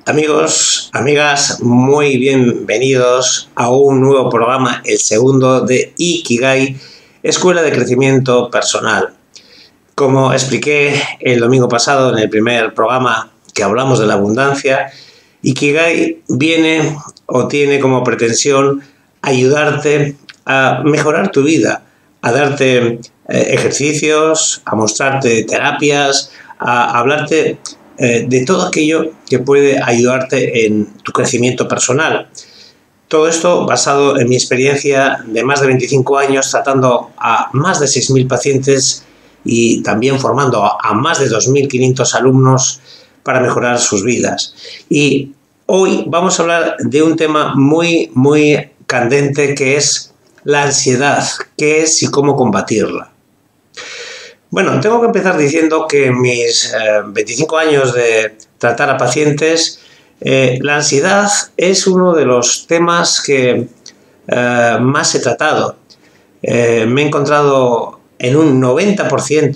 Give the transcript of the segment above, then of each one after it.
Amigos, amigas, muy bienvenidos a un nuevo programa, el segundo de Ikigai, Escuela de Crecimiento Personal. Como expliqué el domingo pasado en el primer programa que hablamos de la abundancia, Ikigai viene o tiene como pretensión ayudarte a mejorar tu vida, a darte ejercicios, a mostrarte terapias, a hablarte de todo aquello que puede ayudarte en tu crecimiento personal. Todo esto basado en mi experiencia de más de 25 años tratando a más de 6.000 pacientes y también formando a más de 2.500 alumnos para mejorar sus vidas. Y hoy vamos a hablar de un tema muy candente, que es la ansiedad, qué es y cómo combatirla. Bueno, tengo que empezar diciendo que en mis 25 años de tratar a pacientes, la ansiedad es uno de los temas que más he tratado. Me he encontrado en un 90%,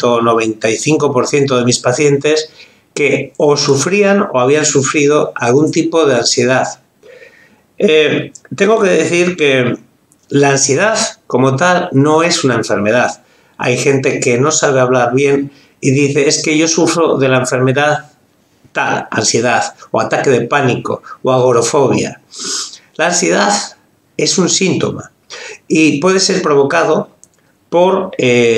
95% de mis pacientes que o sufrían o habían sufrido algún tipo de ansiedad. Tengo que decir que la ansiedad como tal no es una enfermedad. Hay gente que no sabe hablar bien y dice, es que yo sufro de la enfermedad tal, ansiedad, o ataque de pánico, o agorafobia. La ansiedad es un síntoma y puede ser provocado por,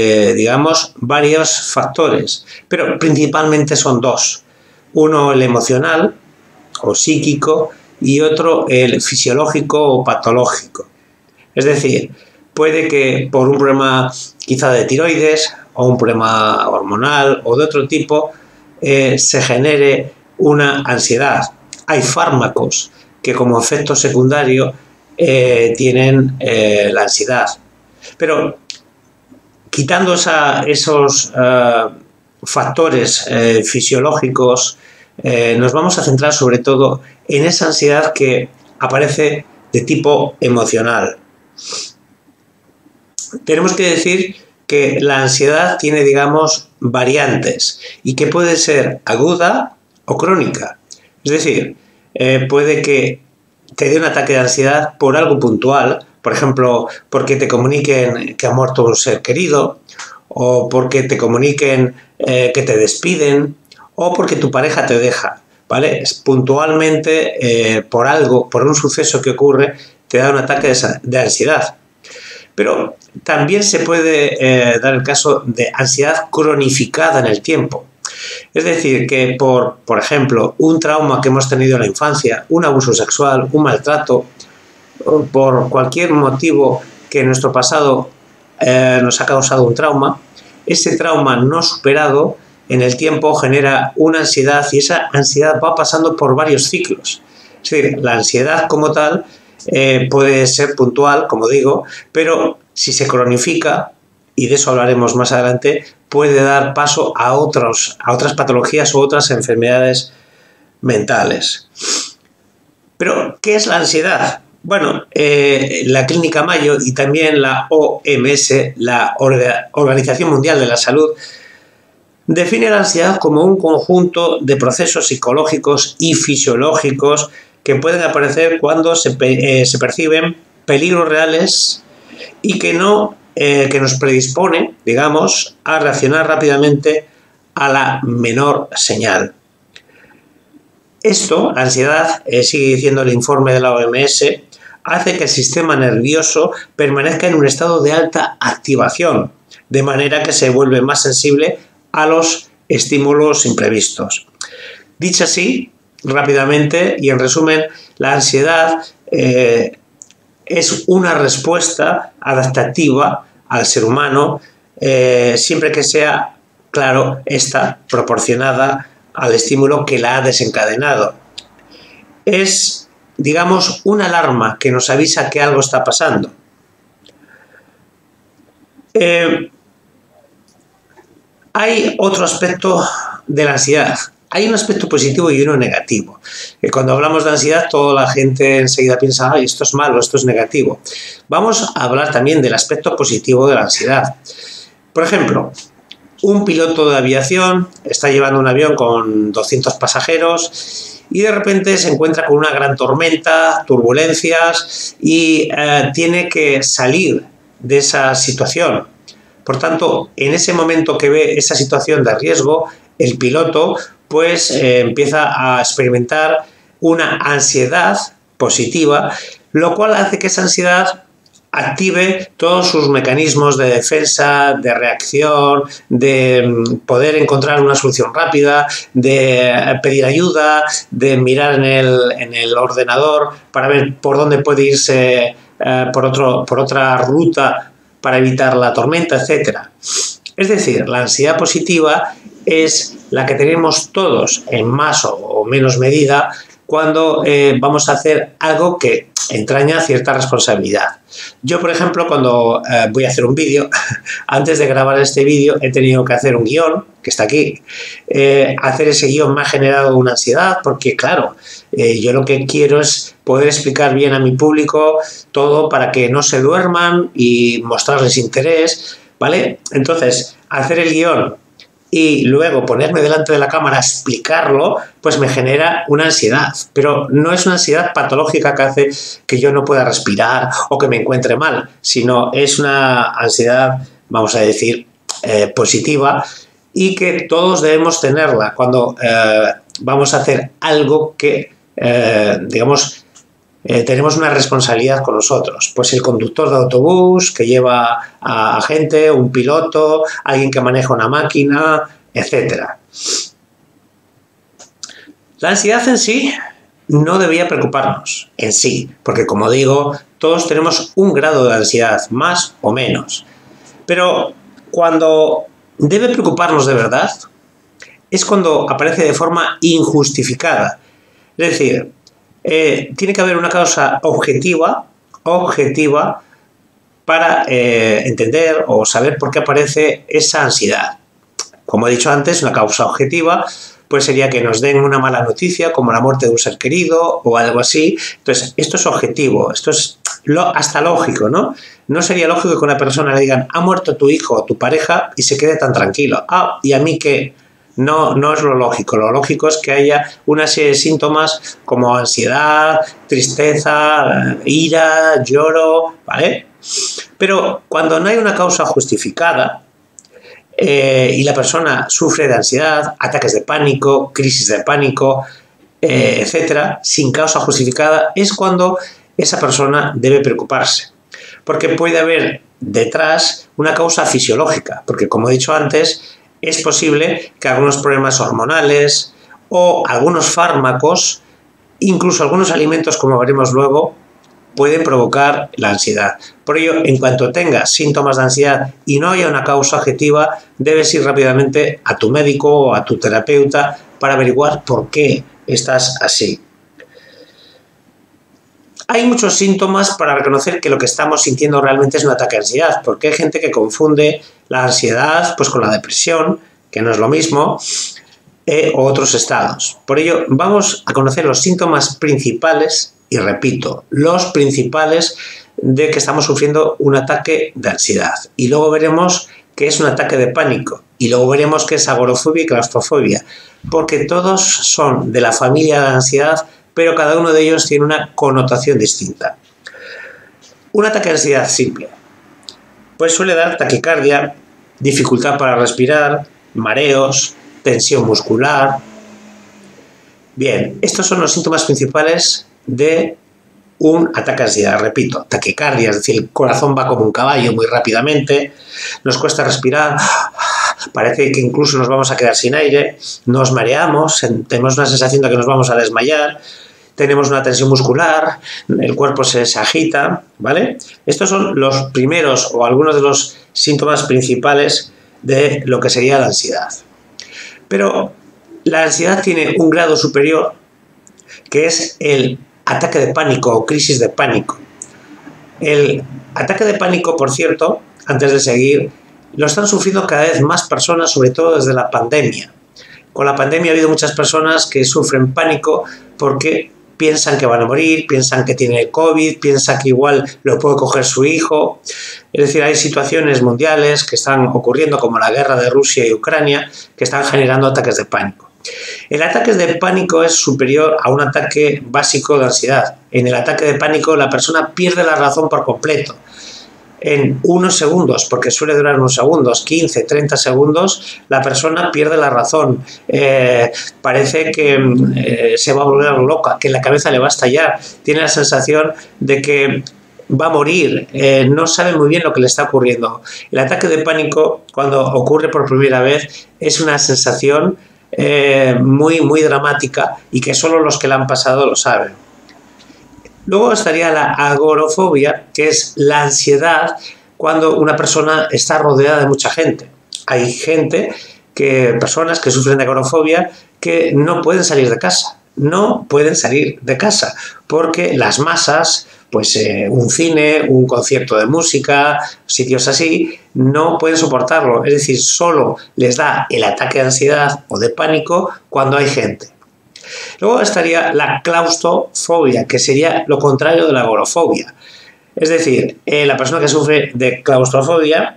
varios factores, pero principalmente son dos. Uno, el emocional o psíquico, y otro, el fisiológico o patológico. Es decir, puede que por un problema quizá de tiroides o un problema hormonal o de otro tipo se genere una ansiedad. Hay fármacos que como efecto secundario tienen la ansiedad. Pero quitando esos factores fisiológicos, nos vamos a centrar sobre todo en esa ansiedad que aparece de tipo emocional. Tenemos que decir que la ansiedad tiene, variantes y que puede ser aguda o crónica. Es decir, puede que te dé un ataque de ansiedad por algo puntual, por ejemplo, porque te comuniquen que ha muerto un ser querido, o porque te comuniquen que te despiden, o porque tu pareja te deja, ¿vale? Puntualmente, por algo, por un suceso que ocurre, te da un ataque de ansiedad. Pero también se puede dar el caso de ansiedad cronificada en el tiempo. Es decir, que por ejemplo, un trauma que hemos tenido en la infancia, un abuso sexual, un maltrato, o por cualquier motivo que en nuestro pasado nos ha causado un trauma, ese trauma no superado en el tiempo genera una ansiedad y esa ansiedad va pasando por varios ciclos. Es decir, la ansiedad como tal puede ser puntual, como digo, pero si se cronifica, y de eso hablaremos más adelante, puede dar paso a otras patologías o otras enfermedades mentales. Pero, ¿qué es la ansiedad? Bueno, la Clínica Mayo y también la OMS, la Organización Mundial de la Salud, define la ansiedad como un conjunto de procesos psicológicos y fisiológicos que pueden aparecer cuando se perciben peligros reales y que nos predispone, a reaccionar rápidamente a la menor señal. Esto, la ansiedad, sigue diciendo el informe de la OMS, hace que el sistema nervioso permanezca en un estado de alta activación, de manera que se vuelve más sensible a los estímulos imprevistos. Dicho así, rápidamente y en resumen, la ansiedad es una respuesta adaptativa al ser humano, siempre que sea, claro, esta proporcionada al estímulo que la ha desencadenado. Es, una alarma que nos avisa que algo está pasando. Hay otro aspecto de la ansiedad. Hay un aspecto positivo y uno negativo. Cuando hablamos de ansiedad, toda la gente enseguida piensa, ay, esto es malo, esto es negativo. Vamos a hablar también del aspecto positivo de la ansiedad. Por ejemplo, un piloto de aviación está llevando un avión con 200 pasajeros y de repente se encuentra con una gran tormenta, turbulencias y tiene que salir de esa situación. Por tanto, en ese momento que ve esa situación de riesgo, el piloto pues empieza a experimentar una ansiedad positiva, lo cual hace que esa ansiedad active todos sus mecanismos de defensa, de reacción, de poder encontrar una solución rápida, de pedir ayuda, de mirar en el ordenador para ver por dónde puede irse por otra ruta para evitar la tormenta, etc. Es decir, la ansiedad positiva es la que tenemos todos en más o menos medida cuando vamos a hacer algo que entraña cierta responsabilidad. Yo, por ejemplo, cuando voy a hacer un vídeo, antes de grabar este vídeo he tenido que hacer un guión, que está aquí. Hacer ese guión me ha generado una ansiedad porque, claro, yo lo que quiero es poder explicar bien a mi público todo para que no se duerman y mostrarles interés, ¿vale? Entonces, hacer el guión y luego ponerme delante de la cámara a explicarlo, pues me genera una ansiedad. Pero no es una ansiedad patológica que hace que yo no pueda respirar o que me encuentre mal, sino es una ansiedad, vamos a decir, positiva y que todos debemos tenerla cuando vamos a hacer algo que, digamos, tenemos una responsabilidad con nosotros. Pues el conductor de autobús que lleva a gente, un piloto, alguien que maneja una máquina, etc. La ansiedad en sí no debería preocuparnos, en sí, porque como digo, todos tenemos un grado de ansiedad, más o menos. Pero cuando debe preocuparnos de verdad, es cuando aparece de forma injustificada. Es decir, tiene que haber una causa objetiva para entender o saber por qué aparece esa ansiedad. Como he dicho antes, una causa objetiva pues sería que nos den una mala noticia como la muerte de un ser querido o algo así. Entonces, esto es objetivo, esto es hasta lógico, ¿no? No sería lógico que una persona le digan ha muerto tu hijo o tu pareja y se quede tan tranquilo. ¿Y a mí qué? No es lo lógico. Lo lógico es que haya una serie de síntomas como ansiedad, tristeza, ira, lloro, ¿vale? Pero cuando no hay una causa justificada y la persona sufre de ansiedad, ataques de pánico, crisis de pánico, etcétera, sin causa justificada, es cuando esa persona debe preocuparse. Porque puede haber detrás una causa fisiológica, porque como he dicho antes, es posible que algunos problemas hormonales o algunos fármacos, incluso algunos alimentos, como veremos luego, pueden provocar la ansiedad. Por ello, en cuanto tengas síntomas de ansiedad y no haya una causa objetiva, debes ir rápidamente a tu médico o a tu terapeuta para averiguar por qué estás así. Hay muchos síntomas para reconocer que lo que estamos sintiendo realmente es un ataque de ansiedad, porque hay gente que confunde la ansiedad pues, con la depresión, que no es lo mismo, o otros estados. Por ello, vamos a conocer los síntomas principales, y repito, los principales de que estamos sufriendo un ataque de ansiedad. Y luego veremos qué es un ataque de pánico, y luego veremos qué es agorafobia y claustrofobia, porque todos son de la familia de la ansiedad, pero cada uno de ellos tiene una connotación distinta. Un ataque de ansiedad simple, pues suele dar taquicardia, dificultad para respirar, mareos, tensión muscular. Bien, estos son los síntomas principales de un ataque de ansiedad. Repito, taquicardia, es decir, el corazón va como un caballo muy rápidamente, nos cuesta respirar, parece que incluso nos vamos a quedar sin aire, nos mareamos, tenemos una sensación de que nos vamos a desmayar, tenemos una tensión muscular, el cuerpo se agita, ¿vale? Estos son los primeros o algunos de los síntomas principales de lo que sería la ansiedad. Pero la ansiedad tiene un grado superior, que es el ataque de pánico o crisis de pánico. El ataque de pánico, por cierto, antes de seguir, lo están sufriendo cada vez más personas, sobre todo desde la pandemia. Con la pandemia ha habido muchas personas que sufren pánico porque piensan que van a morir, piensan que tienen COVID, piensan que igual lo puede coger su hijo. Es decir, hay situaciones mundiales que están ocurriendo, como la guerra de Rusia y Ucrania, que están generando ataques de pánico. El ataque de pánico es superior a un ataque básico de ansiedad. En el ataque de pánico la persona pierde la razón por completo. En unos segundos, porque suele durar unos segundos, 15, 30 segundos, la persona pierde la razón. Parece que se va a volver loca, que la cabeza le va a estallar. Tiene la sensación de que va a morir, no sabe muy bien lo que le está ocurriendo. El ataque de pánico, cuando ocurre por primera vez, es una sensación muy dramática y que solo los que la han pasado lo saben. Luego estaría la agorafobia, que es la ansiedad cuando una persona está rodeada de mucha gente. Hay personas que sufren de agorafobia que no pueden salir de casa. No pueden salir de casa porque las masas, pues un cine, un concierto de música, sitios así, no pueden soportarlo. Es decir, solo les da el ataque de ansiedad o de pánico cuando hay gente. Luego estaría la claustrofobia, que sería lo contrario de la agorafobia. Es decir, la persona que sufre de claustrofobia,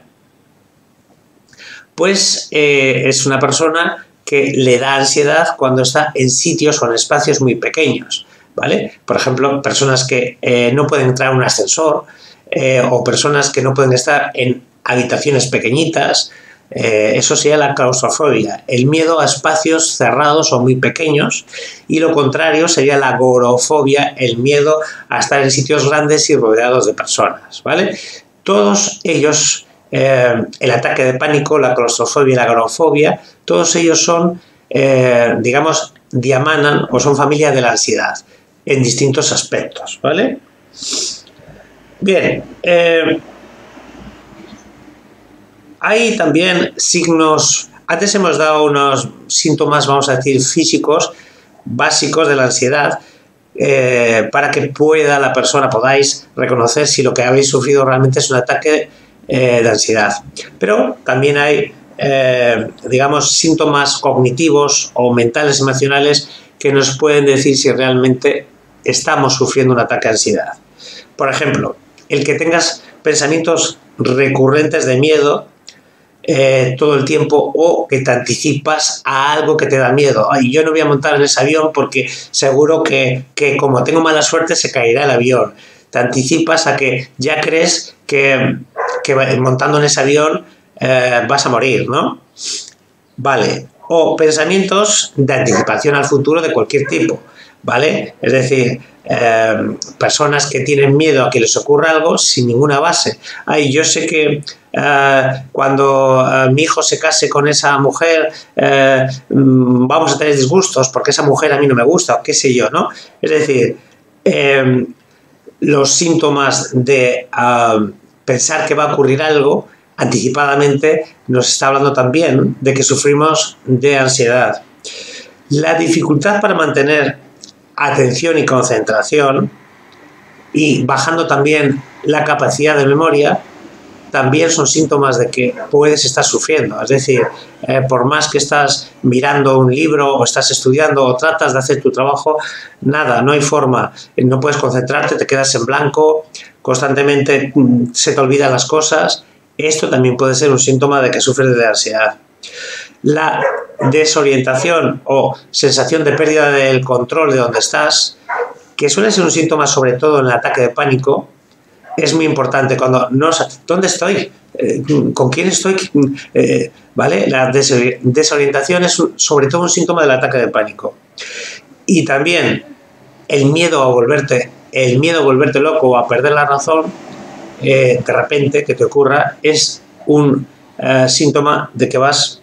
pues es una persona que le da ansiedad cuando está en sitios o en espacios muy pequeños, ¿vale? Por ejemplo, personas que no pueden entrar en un ascensor o personas que no pueden estar en habitaciones pequeñitas. Eso sería la claustrofobia, el miedo a espacios cerrados o muy pequeños, y lo contrario sería la agorafobia, el miedo a estar en sitios grandes y rodeados de personas, ¿vale? Todos ellos, el ataque de pánico, la claustrofobia y la agorafobia, todos ellos son, digamos, diamanan o son familia de la ansiedad en distintos aspectos, ¿vale? Bien, hay también signos, antes hemos dado unos síntomas, vamos a decir, físicos básicos de la ansiedad, para que podáis reconocer si lo que habéis sufrido realmente es un ataque de ansiedad. Pero también hay, digamos, síntomas cognitivos o mentales, emocionales, que nos pueden decir si realmente estamos sufriendo un ataque de ansiedad. Por ejemplo, el que tengas pensamientos recurrentes de miedo todo el tiempo, o que te anticipas a algo que te da miedo. Ay, yo no voy a montar en ese avión porque seguro que como tengo mala suerte se caerá el avión. Te anticipas a que ya crees que montando en ese avión vas a morir, ¿no? Vale. O pensamientos de anticipación al futuro de cualquier tipo, ¿vale? Es decir, personas que tienen miedo a que les ocurra algo sin ninguna base. Ay, yo sé que cuando mi hijo se case con esa mujer vamos a tener disgustos porque esa mujer a mí no me gusta, o qué sé yo, ¿no? Es decir, los síntomas de pensar que va a ocurrir algo anticipadamente nos está hablando también de que sufrimos de ansiedad. La dificultad para mantener atención y concentración, y bajando también la capacidad de memoria, también son síntomas de que puedes estar sufriendo. Es decir, por más que estás mirando un libro o estás estudiando o tratas de hacer tu trabajo, nada, no hay forma, no puedes concentrarte, te quedas en blanco, constantemente se te olvidan las cosas. Esto también puede ser un síntoma de que sufres de ansiedad. La desorientación o sensación de pérdida del control de donde estás, que suele ser un síntoma sobre todo en el ataque de pánico, es muy importante. Cuando no sabes dónde estoy, con quién estoy, ¿vale? La desorientación es sobre todo un síntoma del ataque de pánico. Y también el miedo a volverte loco o a perder la razón, de repente que te ocurra, es un síntoma de que vas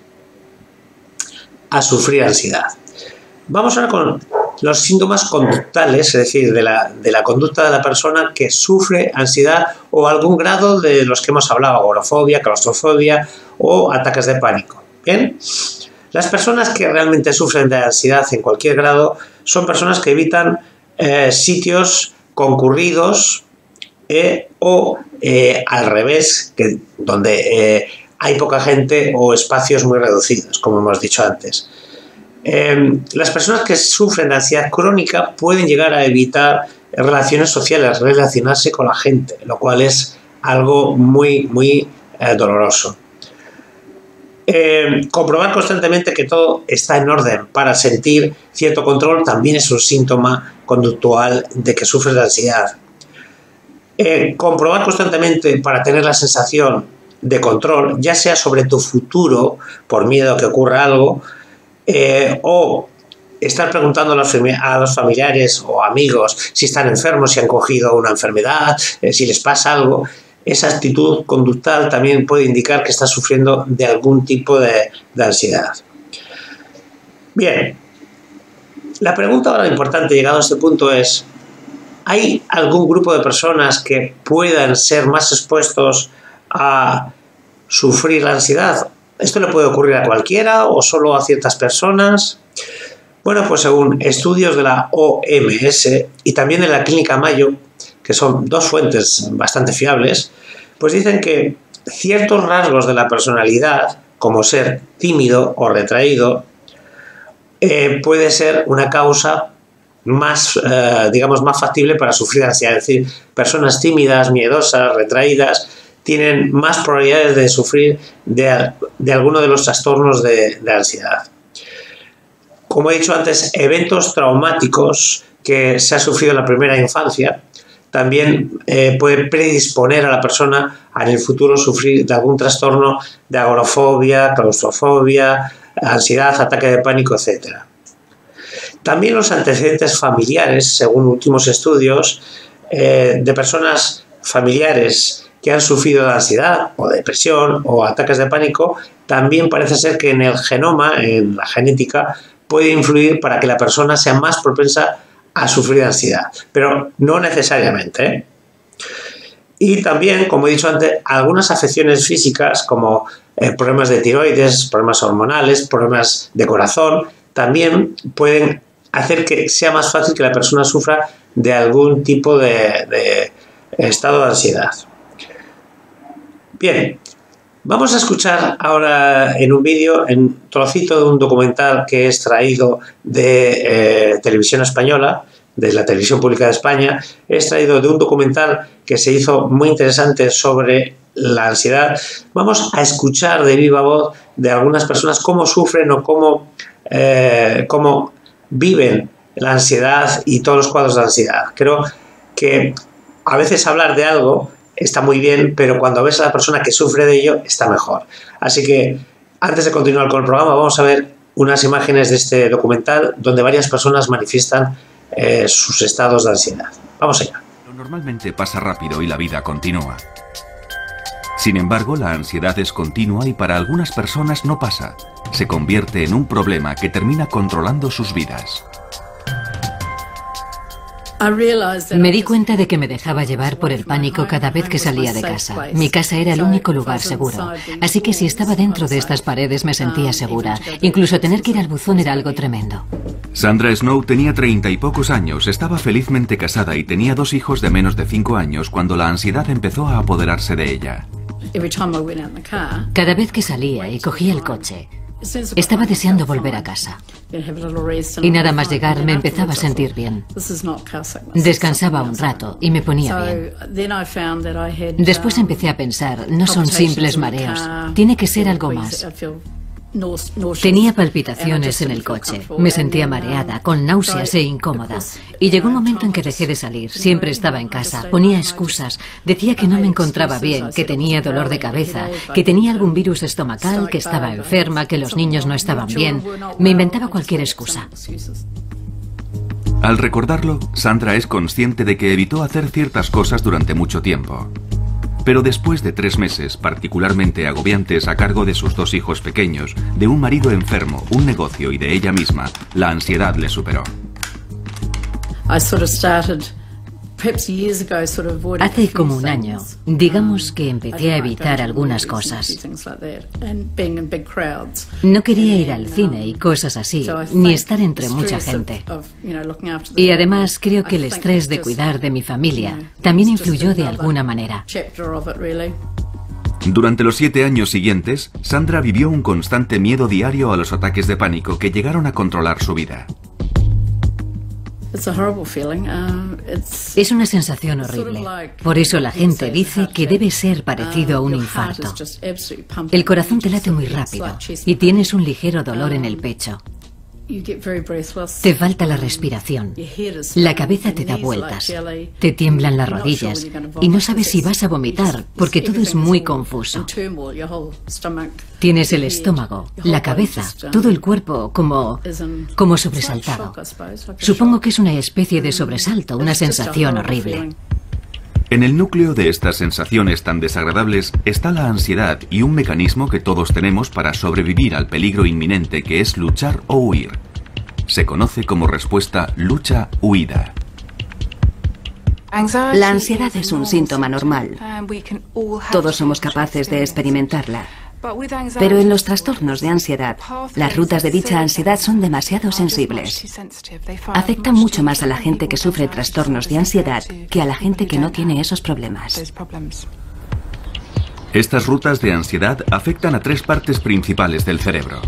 a sufrir ansiedad. Vamos ahora con los síntomas conductales, es decir, de la conducta de la persona que sufre ansiedad o algún grado de los que hemos hablado, agorafobia, claustrofobia o ataques de pánico. Bien, las personas que realmente sufren de ansiedad en cualquier grado son personas que evitan sitios concurridos o al revés, donde hay poca gente o espacios muy reducidos, como hemos dicho antes. Las personas que sufren de ansiedad crónica pueden llegar a evitar relaciones sociales, relacionarse con la gente, lo cual es algo muy doloroso. Comprobar constantemente que todo está en orden para sentir cierto control también es un síntoma conductual de que sufres de ansiedad. Comprobar constantemente para tener la sensación de control, ya sea sobre tu futuro por miedo a que ocurra algo, o estar preguntando a los familiares o amigos si están enfermos, si han cogido una enfermedad, si les pasa algo. Esa actitud conductual también puede indicar que estás sufriendo de algún tipo de ansiedad. Bien, la pregunta ahora importante llegado a este punto es: ¿hay algún grupo de personas que puedan ser más expuestos a sufrir la ansiedad? ¿Esto le puede ocurrir a cualquiera o solo a ciertas personas? Bueno, pues según estudios de la OMS y también de la Clínica Mayo, que son dos fuentes bastante fiables, pues dicen que ciertos rasgos de la personalidad, como ser tímido o retraído, puede ser una causa más, digamos, más factible para sufrir ansiedad. Es decir, personas tímidas, miedosas, retraídas, tienen más probabilidades de sufrir de alguno de los trastornos de ansiedad. Como he dicho antes, eventos traumáticos que se ha sufrido en la primera infancia también puede predisponer a la persona a en el futuro sufrir de algún trastorno de agorafobia, claustrofobia, ansiedad, ataque de pánico, etc. También los antecedentes familiares, según últimos estudios, de personas familiares que han sufrido de ansiedad o depresión o ataques de pánico, también parece ser que en el genoma, en la genética, puede influir para que la persona sea más propensa a sufrir de ansiedad, pero no necesariamente. Y también, como he dicho antes, algunas afecciones físicas como problemas de tiroides, problemas hormonales, problemas de corazón, también pueden hacer que sea más fácil que la persona sufra de algún tipo de estado de ansiedad. Bien, vamos a escuchar ahora en un vídeo, en un trocito de un documental que he extraído de Televisión Española, de la Televisión Pública de España. He extraído de un documental que se hizo muy interesante sobre la ansiedad. Vamos a escuchar de viva voz de algunas personas cómo sufren o cómo viven la ansiedad y todos los cuadros de ansiedad. Creo que a veces hablar de algo está muy bien, pero cuando ves a la persona que sufre de ello, está mejor. Así que, antes de continuar con el programa, vamos a ver unas imágenes de este documental donde varias personas manifiestan sus estados de ansiedad. Vamos allá. Normalmente pasa rápido y la vida continúa. Sin embargo, la ansiedad es continua y para algunas personas no pasa. Se convierte en un problema que termina controlando sus vidas. Me di cuenta de que me dejaba llevar por el pánico cada vez que salía de casa. Mi casa era el único lugar seguro, así que si estaba dentro de estas paredes me sentía segura. Incluso tener que ir al buzón era algo tremendo. Sandra Snow tenía 30 y pocos años, estaba felizmente casada y tenía 2 hijos de menos de 5 años cuando la ansiedad empezó a apoderarse de ella. Cada vez que salía y cogía el coche, estaba deseando volver a casa. Y nada más llegar me empezaba a sentir bien. Descansaba un rato y me ponía bien. Después empecé a pensar, no son simples mareos, tiene que ser algo más. Tenía palpitaciones en el coche, me sentía mareada, con náuseas e incómoda. Y llegó un momento en que dejé de salir, siempre estaba en casa, ponía excusas, decía que no me encontraba bien, que tenía dolor de cabeza, que tenía algún virus estomacal, que estaba enferma, que los niños no estaban bien. Me inventaba cualquier excusa. Al recordarlo, Sandra es consciente de que evitó hacer ciertas cosas durante mucho tiempo. Pero después de 3 meses particularmente agobiantes a cargo de sus 2 hijos pequeños, de un marido enfermo, un negocio y de ella misma, la ansiedad le superó. Hace como un año, digamos que empecé a evitar algunas cosas. No quería ir al cine y cosas así, ni estar entre mucha gente. Y además creo que el estrés de cuidar de mi familia también influyó de alguna manera. Durante los 7 años siguientes, Sandra vivió un constante miedo diario a los ataques de pánico que llegaron a controlar su vida. Es una sensación horrible. Por eso la gente dice que debe ser parecido a un infarto. El corazón te late muy rápido y tienes un ligero dolor en el pecho. Te falta la respiración. La cabeza te da vueltas. Te tiemblan las rodillas y no sabes si vas a vomitar porque todo es muy confuso. Tienes el estómago, la cabeza, todo el cuerpo como sobresaltado. Supongo que es una especie de sobresalto, una sensación horrible. En el núcleo de estas sensaciones tan desagradables está la ansiedad y un mecanismo que todos tenemos para sobrevivir al peligro inminente que es luchar o huir. Se conoce como respuesta lucha-huida. La ansiedad es un síntoma normal. Todos somos capaces de experimentarla. Pero en los trastornos de ansiedad, las rutas de dicha ansiedad son demasiado sensibles. Afectan mucho más a la gente que sufre trastornos de ansiedad que a la gente que no tiene esos problemas. Estas rutas de ansiedad afectan a tres partes principales del cerebro.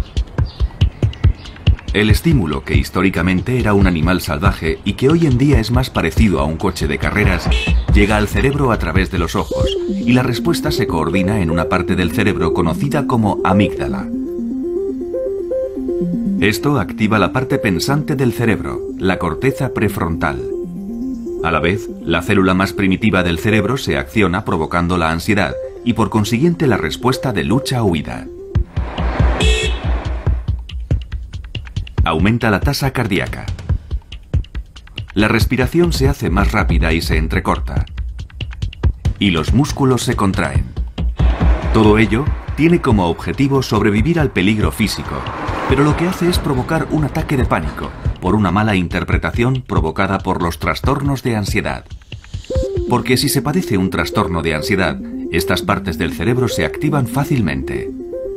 El estímulo, que históricamente era un animal salvaje y que hoy en día es más parecido a un coche de carreras, llega al cerebro a través de los ojos y la respuesta se coordina en una parte del cerebro conocida como amígdala. Esto activa la parte pensante del cerebro, la corteza prefrontal. A la vez, la célula más primitiva del cerebro se acciona provocando la ansiedad y por consiguiente la respuesta de lucha-huida. Aumenta la tasa cardíaca. La respiración se hace más rápida y se entrecorta. Y los músculos se contraen. Todo ello tiene como objetivo sobrevivir al peligro físico, pero lo que hace es provocar un ataque de pánico por una mala interpretación provocada por los trastornos de ansiedad. Porque si se padece un trastorno de ansiedad, estas partes del cerebro se activan fácilmente.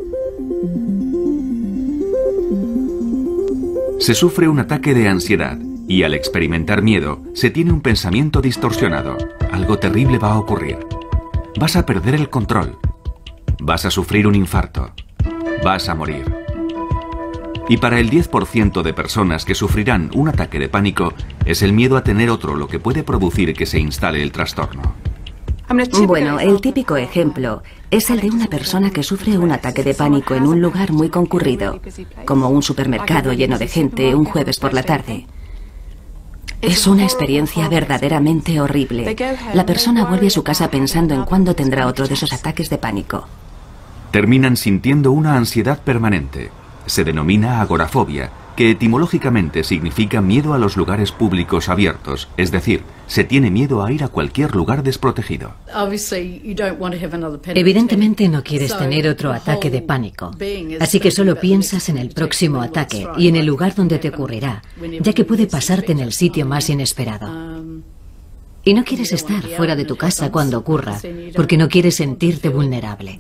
Se sufre un ataque de ansiedad y al experimentar miedo se tiene un pensamiento distorsionado. Algo terrible va a ocurrir. Vas a perder el control. Vas a sufrir un infarto. Vas a morir. Y para el 10% de personas que sufrirán un ataque de pánico, es el miedo a tener otro lo que puede producir que se instale el trastorno. Bueno, el típico ejemplo es el de una persona que sufre un ataque de pánico en un lugar muy concurrido, como un supermercado lleno de gente un jueves por la tarde. Es una experiencia verdaderamente horrible. La persona vuelve a su casa pensando en cuándo tendrá otro de esos ataques de pánico. Terminan sintiendo una ansiedad permanente. Se denomina agorafobia, que etimológicamente significa miedo a los lugares públicos abiertos, es decir, se tiene miedo a ir a cualquier lugar desprotegido. Evidentemente no quieres tener otro ataque de pánico, así que solo piensas en el próximo ataque y en el lugar donde te ocurrirá, ya que puede pasarte en el sitio más inesperado. Y no quieres estar fuera de tu casa cuando ocurra, porque no quieres sentirte vulnerable.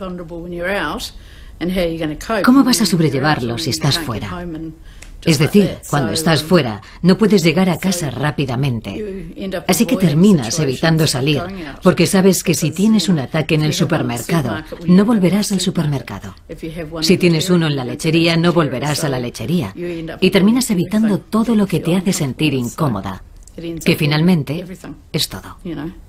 ¿Cómo vas a sobrellevarlo si estás fuera? Es decir, cuando estás fuera, no puedes llegar a casa rápidamente. Así que terminas evitando salir, porque sabes que si tienes un ataque en el supermercado, no volverás al supermercado. Si tienes uno en la lechería, no volverás a la lechería. Y terminas evitando todo lo que te hace sentir incómoda, que finalmente es todo.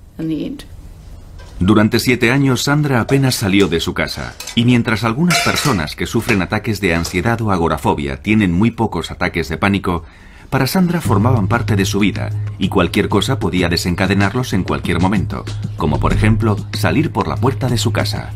Durante 7 años, Sandra apenas salió de su casa, y mientras algunas personas que sufren ataques de ansiedad o agorafobia tienen muy pocos ataques de pánico, para Sandra formaban parte de su vida, y cualquier cosa podía desencadenarlos en cualquier momento, como por ejemplo, salir por la puerta de su casa.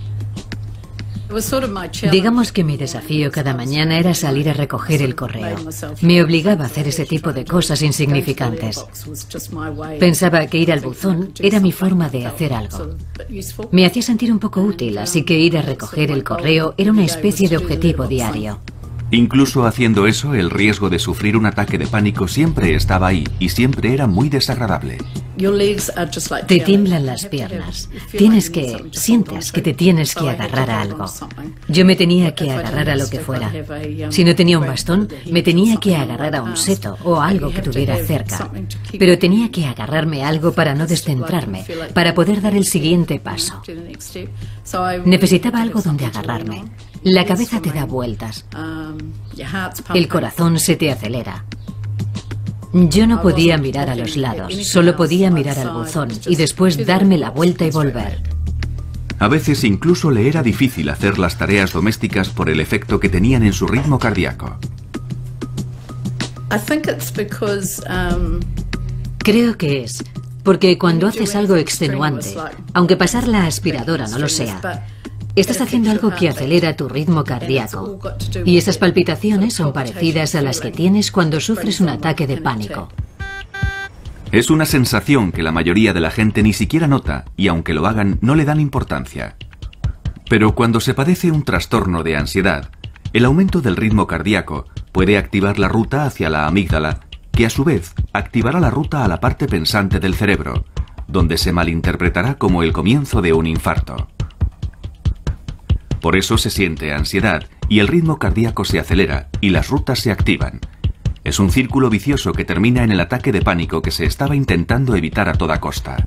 Digamos que mi desafío cada mañana era salir a recoger el correo. Me obligaba a hacer ese tipo de cosas insignificantes. Pensaba que ir al buzón era mi forma de hacer algo. Me hacía sentir un poco útil, así que ir a recoger el correo era una especie de objetivo diario. Incluso haciendo eso, el riesgo de sufrir un ataque de pánico siempre estaba ahí y siempre era muy desagradable. Te tiemblan las piernas. Sientes que te tienes que agarrar a algo. Yo me tenía que agarrar a lo que fuera. Si no tenía un bastón, me tenía que agarrar a un seto o a algo que tuviera cerca. Pero tenía que agarrarme a algo para no descentrarme, para poder dar el siguiente paso. Necesitaba algo donde agarrarme. La cabeza te da vueltas. El corazón se te acelera. Yo no podía mirar a los lados, solo podía mirar al buzón y después darme la vuelta y volver. A veces incluso le era difícil hacer las tareas domésticas por el efecto que tenían en su ritmo cardíaco. Creo que es porque cuando haces algo extenuante, aunque pasar la aspiradora no lo sea, estás haciendo algo que acelera tu ritmo cardíaco. Y esas palpitaciones son parecidas a las que tienes cuando sufres un ataque de pánico. Es una sensación que la mayoría de la gente ni siquiera nota y aunque lo hagan no le dan importancia. Pero cuando se padece un trastorno de ansiedad, el aumento del ritmo cardíaco puede activar la ruta hacia la amígdala, que a su vez activará la ruta a la parte pensante del cerebro, donde se malinterpretará como el comienzo de un infarto. Por eso se siente ansiedad y el ritmo cardíaco se acelera y las rutas se activan. Es un círculo vicioso que termina en el ataque de pánico que se estaba intentando evitar a toda costa.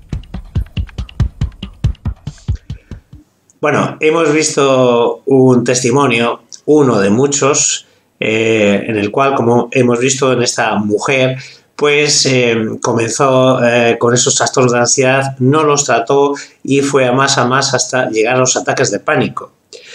Bueno, hemos visto un testimonio, uno de muchos, en el cual, como hemos visto en esta mujer, pues comenzó con esos trastornos de ansiedad, no los trató y fue a más hasta llegar a los ataques de pánico.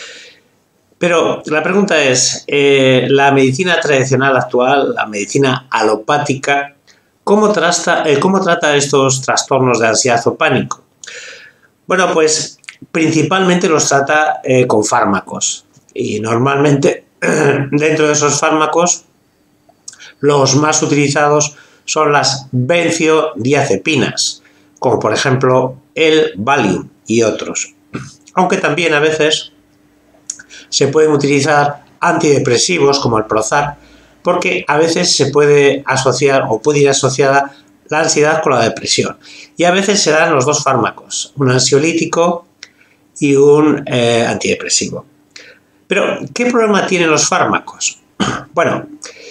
Pero la pregunta es, la medicina tradicional actual, la medicina alopática, ¿cómo trata estos trastornos de ansiedad o pánico? Bueno, pues principalmente los trata con fármacos. Y normalmente dentro de esos fármacos los más utilizados son las benzodiazepinas, como por ejemplo el Valium y otros. Aunque también a veces se pueden utilizar antidepresivos como el Prozac, porque a veces se puede asociar o puede ir asociada la ansiedad con la depresión. Y a veces se dan los dos fármacos, un ansiolítico y un antidepresivo. Pero, ¿qué problema tienen los fármacos? Bueno,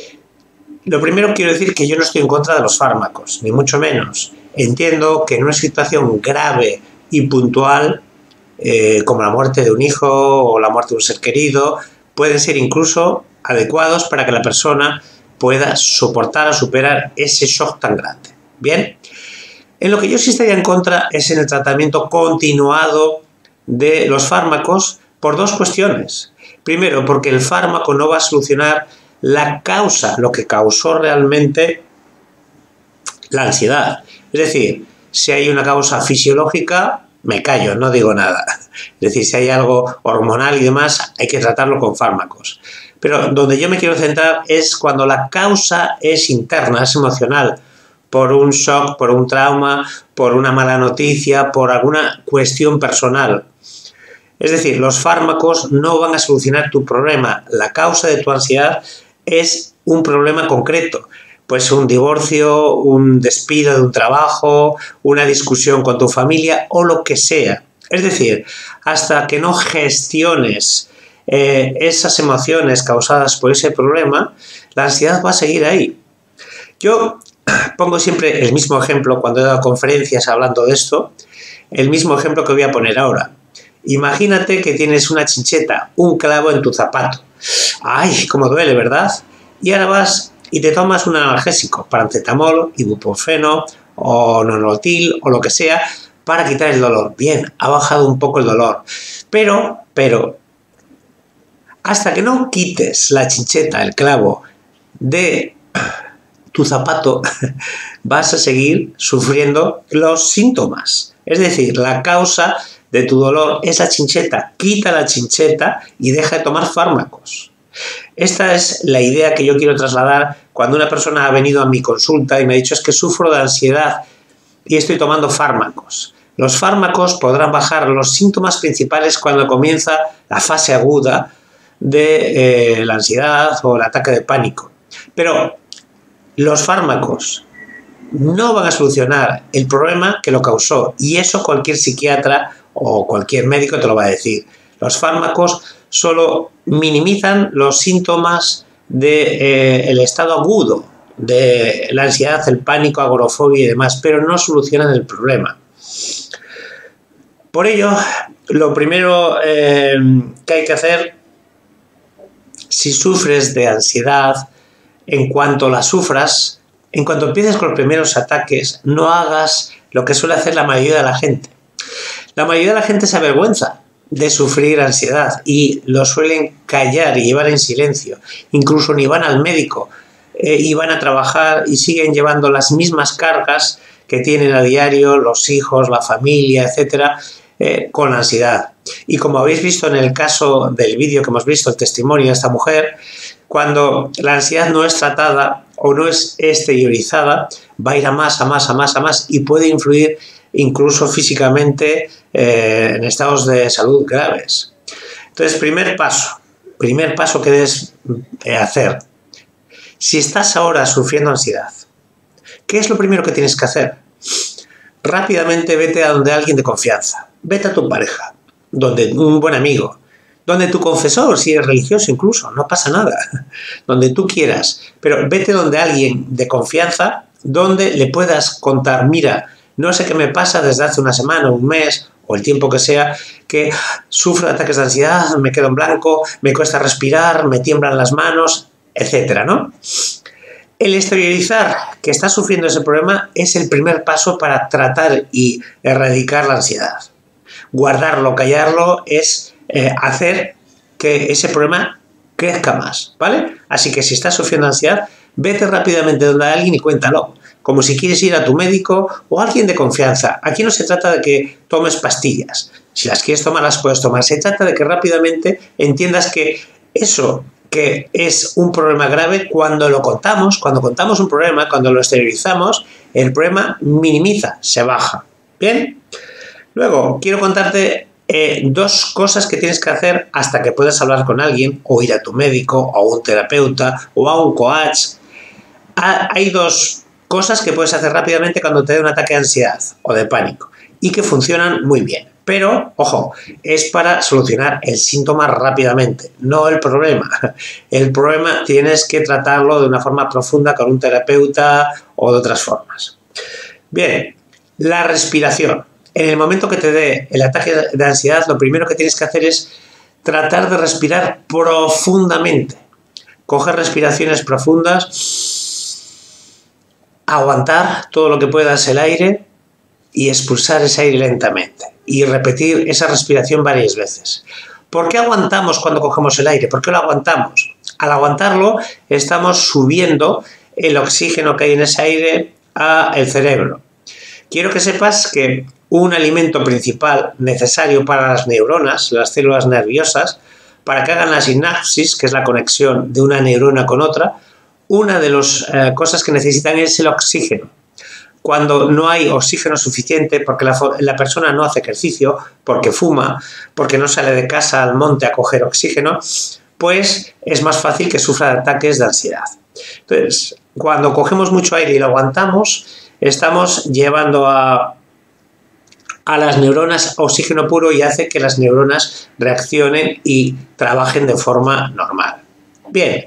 lo primero quiero decir que yo no estoy en contra de los fármacos, ni mucho menos. Entiendo que en una situación grave y puntual, como la muerte de un hijo o la muerte de un ser querido, pueden ser incluso adecuados para que la persona pueda soportar o superar ese shock tan grande. Bien, en lo que yo sí estaría en contra es en el tratamiento continuado de los fármacos por dos cuestiones. Primero, porque el fármaco no va a solucionar la causa, lo que causó realmente la ansiedad. Es decir, si hay una causa fisiológica, me callo, no digo nada. Es decir, si hay algo hormonal y demás, hay que tratarlo con fármacos. Pero donde yo me quiero centrar es cuando la causa es interna, es emocional, por un shock, por un trauma, por una mala noticia, por alguna cuestión personal. Es decir, los fármacos no van a solucionar tu problema. La causa de tu ansiedad es un problema concreto. Pues un divorcio, un despido de un trabajo, una discusión con tu familia o lo que sea. Es decir, hasta que no gestiones esas emociones causadas por ese problema, la ansiedad va a seguir ahí. Yo pongo siempre el mismo ejemplo cuando he dado conferencias hablando de esto, el mismo ejemplo que voy a poner ahora. Imagínate que tienes una chincheta, un clavo en tu zapato. ¡Ay, cómo duele!, ¿verdad? Y ahora vas y te tomas un analgésico, paracetamol, ibuprofeno o Nolotil o lo que sea, para quitar el dolor. Bien, ha bajado un poco el dolor. Pero, hasta que no quites la chincheta, el clavo de tu zapato, vas a seguir sufriendo los síntomas. Es decir, la causa de tu dolor es la chincheta. Quita la chincheta y deja de tomar fármacos. Esta es la idea que yo quiero trasladar cuando una persona ha venido a mi consulta y me ha dicho: es que sufro de ansiedad y estoy tomando fármacos. Los fármacos podrán bajar los síntomas principales cuando comienza la fase aguda de la ansiedad o el ataque de pánico. Pero los fármacos no van a solucionar el problema que lo causó, y eso cualquier psiquiatra o cualquier médico te lo va a decir. Los fármacos solo minimizan los síntomas del estado agudo de la ansiedad, el pánico, agorafobia y demás, pero no solucionan el problema. Por ello, lo primero que hay que hacer, si sufres de ansiedad, en cuanto la sufras, en cuanto empieces con los primeros ataques, no hagas lo que suele hacer la mayoría de la gente. La mayoría de la gente se avergüenza de sufrir ansiedad y lo suelen callar y llevar en silencio. Incluso ni van al médico y van a trabajar y siguen llevando las mismas cargas que tienen a diario los hijos, la familia, etcétera, con ansiedad. Y como habéis visto en el caso del vídeo que hemos visto, el testimonio de esta mujer, cuando la ansiedad no es tratada o no es exteriorizada, va a ir a más y puede influir incluso físicamente en estados de salud graves. Entonces, primer paso que debes hacer. Si estás ahora sufriendo ansiedad, ¿qué es lo primero que tienes que hacer? Rápidamente vete a donde alguien de confianza. Vete a tu pareja, donde un buen amigo, donde tu confesor, si eres religioso incluso, no pasa nada, donde tú quieras. Pero vete donde alguien de confianza, donde le puedas contar, mira, no sé qué me pasa desde hace una semana, un mes o el tiempo que sea, que sufro de ataques de ansiedad, me quedo en blanco, me cuesta respirar, me tiemblan las manos, etcétera, ¿no? El exteriorizar que estás sufriendo ese problema es el primer paso para tratar y erradicar la ansiedad. Guardarlo, callarlo, es hacer que ese problema crezca más, ¿vale? Así que si estás sufriendo ansiedad, vete rápidamente donde hay alguien y cuéntalo, como si quieres ir a tu médico o a alguien de confianza. Aquí no se trata de que tomes pastillas. Si las quieres tomar, las puedes tomar. Se trata de que rápidamente entiendas que eso que es un problema grave, cuando contamos un problema, cuando lo exteriorizamos, el problema minimiza, se baja. ¿Bien? Luego, quiero contarte dos cosas que tienes que hacer hasta que puedas hablar con alguien, o ir a tu médico, o a un terapeuta, o a un coach. Hay dos cosas que puedes hacer rápidamente cuando te dé un ataque de ansiedad o de pánico, y que funcionan muy bien. Pero, ojo, es para solucionar el síntoma rápidamente, no el problema. El problema tienes que tratarlo de una forma profunda con un terapeuta o de otras formas. Bien, la respiración. En el momento que te dé el ataque de ansiedad, lo primero que tienes que hacer es tratar de respirar profundamente. Coger respiraciones profundas, aguantar todo lo que puedas el aire y expulsar ese aire lentamente. Y repetir esa respiración varias veces. ¿Por qué aguantamos cuando cogemos el aire? ¿Por qué lo aguantamos? Al aguantarlo, estamos subiendo el oxígeno que hay en ese aire al cerebro. Quiero que sepas que un alimento principal necesario para las neuronas, las células nerviosas, para que hagan la sinapsis, que es la conexión de una neurona con otra, una de las cosas que necesitan es el oxígeno. Cuando no hay oxígeno suficiente, porque la persona no hace ejercicio, porque fuma, porque no sale de casa al monte a coger oxígeno, pues es más fácil que sufra de ataques de ansiedad. Entonces, cuando cogemos mucho aire y lo aguantamos, estamos llevando a las neuronas oxígeno puro y hace que las neuronas reaccionen y trabajen de forma normal. Bien.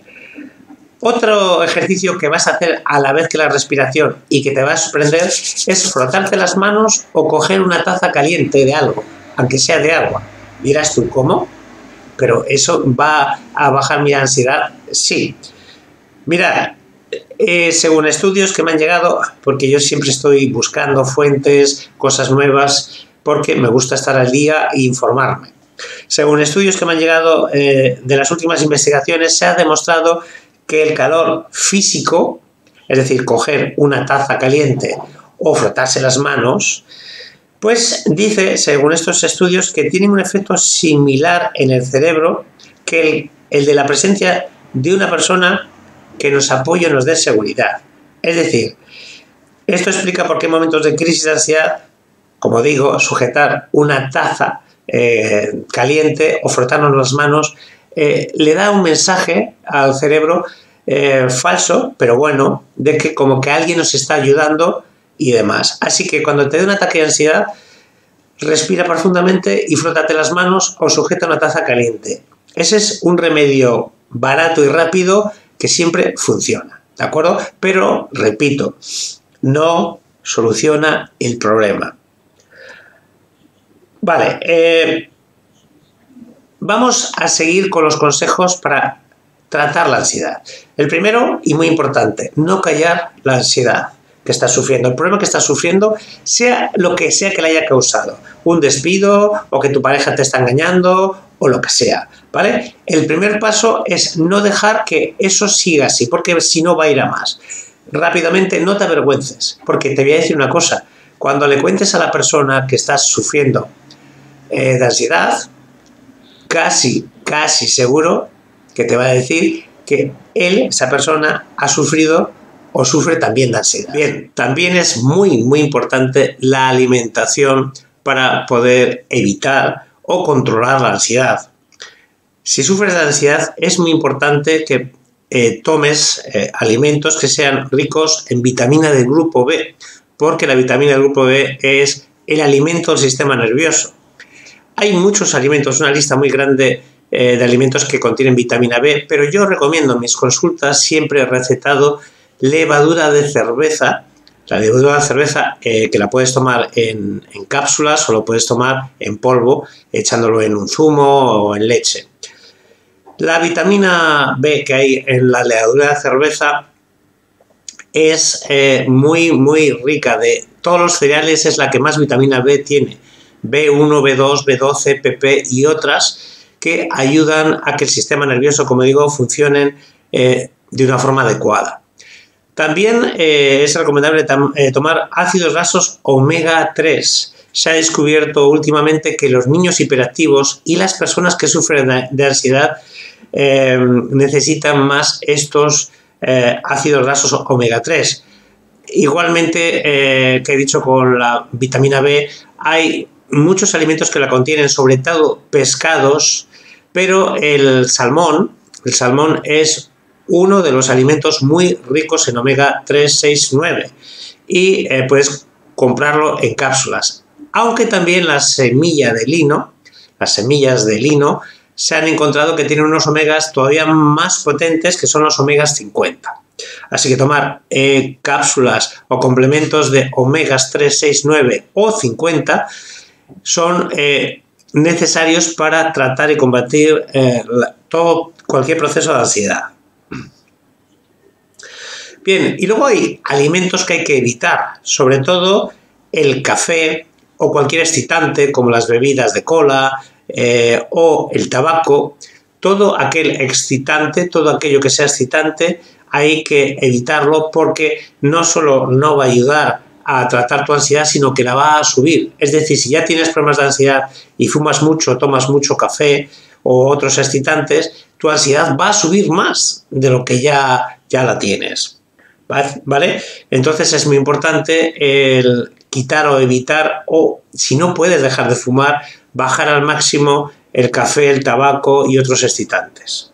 Otro ejercicio que vas a hacer a la vez que la respiración y que te va a sorprender es frotarte las manos o coger una taza caliente de algo, aunque sea de agua. Dirás tú, ¿cómo? ¿Pero eso va a bajar mi ansiedad? Sí. Mira, según estudios que me han llegado, porque yo siempre estoy buscando fuentes, cosas nuevas, porque me gusta estar al día e informarme. Según estudios que me han llegado de las últimas investigaciones, se ha demostrado que el calor físico, es decir, coger una taza caliente o frotarse las manos, pues dice, según estos estudios, que tienen un efecto similar en el cerebro que el de la presencia de una persona que nos apoye o nos dé seguridad. Es decir, esto explica por qué en momentos de crisis de ansiedad, como digo, sujetar una taza caliente o frotarnos las manos le da un mensaje al cerebro falso, pero bueno, de que como que alguien nos está ayudando y demás. Así que cuando te dé un ataque de ansiedad, respira profundamente y frótate las manos o sujeta una taza caliente. Ese es un remedio barato y rápido que siempre funciona, ¿de acuerdo? Pero, repito, no soluciona el problema. Vale, vamos a seguir con los consejos para tratar la ansiedad. El primero, y muy importante, no callar la ansiedad que estás sufriendo. El problema que estás sufriendo, sea lo que sea que le haya causado. Un despido, o que tu pareja te está engañando, o lo que sea, ¿vale? El primer paso es no dejar que eso siga así, porque si no va a ir a más. Rápidamente, no te avergüences, porque te voy a decir una cosa. Cuando le cuentes a la persona que estás sufriendo de ansiedad, casi seguro que te va a decir que esa persona, ha sufrido o sufre también de ansiedad. Bien, también es muy importante la alimentación para poder evitar o controlar la ansiedad. Si sufres de ansiedad, es muy importante que tomes alimentos que sean ricos en vitamina del grupo B, porque la vitamina del grupo B es el alimento del sistema nervioso. Hay muchos alimentos, una lista muy grande de alimentos que contienen vitamina B, pero yo recomiendo en mis consultas, siempre he recetado levadura de cerveza. La levadura de cerveza que la puedes tomar en cápsulas o lo puedes tomar en polvo, echándolo en un zumo o en leche. La vitamina B que hay en la levadura de cerveza es muy rica. De todos los cereales es la que más vitamina B tiene. B1, B2, B12, PP y otras que ayudan a que el sistema nervioso, como digo, funcione de una forma adecuada. También es recomendable tomar ácidos grasos omega 3. Se ha descubierto últimamente que los niños hiperactivos y las personas que sufren de ansiedad necesitan más estos ácidos grasos omega 3. Igualmente, que he dicho con la vitamina B, hay muchos alimentos que la contienen, sobre todo pescados, pero el salmón es uno de los alimentos muy ricos en omega 3, 6, 9 y puedes comprarlo en cápsulas. Aunque también las semillas de lino se han encontrado que tienen unos omegas todavía más potentes, que son los omegas 50. Así que tomar cápsulas o complementos de omegas 3, 6, 9 o 50 son necesarios para tratar y combatir cualquier proceso de ansiedad. Bien, y luego hay alimentos que hay que evitar, sobre todo el café o cualquier excitante como las bebidas de cola o el tabaco. Todo aquello que sea excitante hay que evitarlo, porque no solo no va a ayudar a tratar tu ansiedad, sino que la va a subir. Es decir, si ya tienes problemas de ansiedad y fumas mucho, tomas mucho café o otros excitantes, tu ansiedad va a subir más de lo que ya la tienes. ¿Vale? Entonces es muy importante el quitar o evitar, o si no puedes dejar de fumar, bajar al máximo el café, el tabaco y otros excitantes.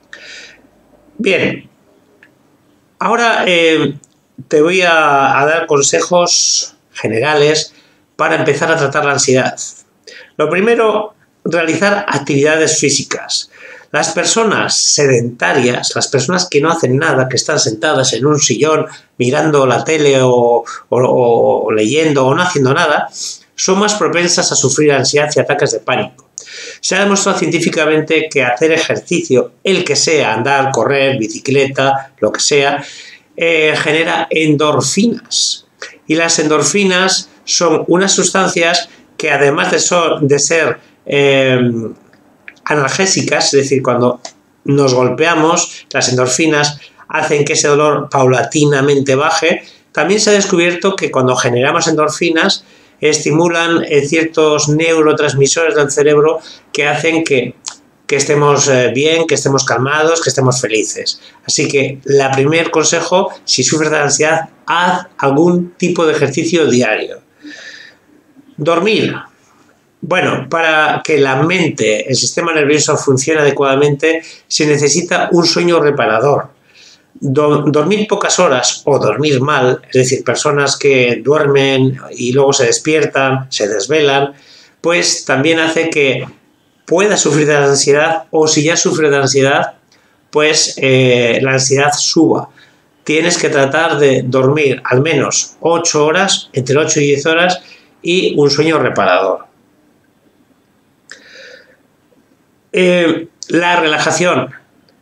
Bien, ahora te voy a dar consejos generales para empezar a tratar la ansiedad. Lo primero, realizar actividades físicas. Las personas sedentarias, las personas que no hacen nada, que están sentadas en un sillón mirando la tele o leyendo o no haciendo nada, son más propensas a sufrir ansiedad y ataques de pánico. Se ha demostrado científicamente que hacer ejercicio, el que sea, andar, correr, bicicleta, lo que sea, genera endorfinas. Y las endorfinas son unas sustancias que, además de ser analgésicas, es decir, cuando nos golpeamos, las endorfinas hacen que ese dolor paulatinamente baje. También se ha descubierto que cuando generamos endorfinas estimulan ciertos neurotransmisores del cerebro que hacen que estemos bien, que estemos calmados, que estemos felices. Así que el primer consejo, si sufres de ansiedad, haz algún tipo de ejercicio diario. Dormir. Bueno, para que la mente, el sistema nervioso funcione adecuadamente, se necesita un sueño reparador. Dormir pocas horas o dormir mal, es decir, personas que duermen y luego se despiertan, se desvelan, pues también hace que puedas sufrir de ansiedad, o si ya sufres de ansiedad, pues la ansiedad suba. Tienes que tratar de dormir al menos 8 horas, entre 8 y 10 horas, y un sueño reparador. La relajación.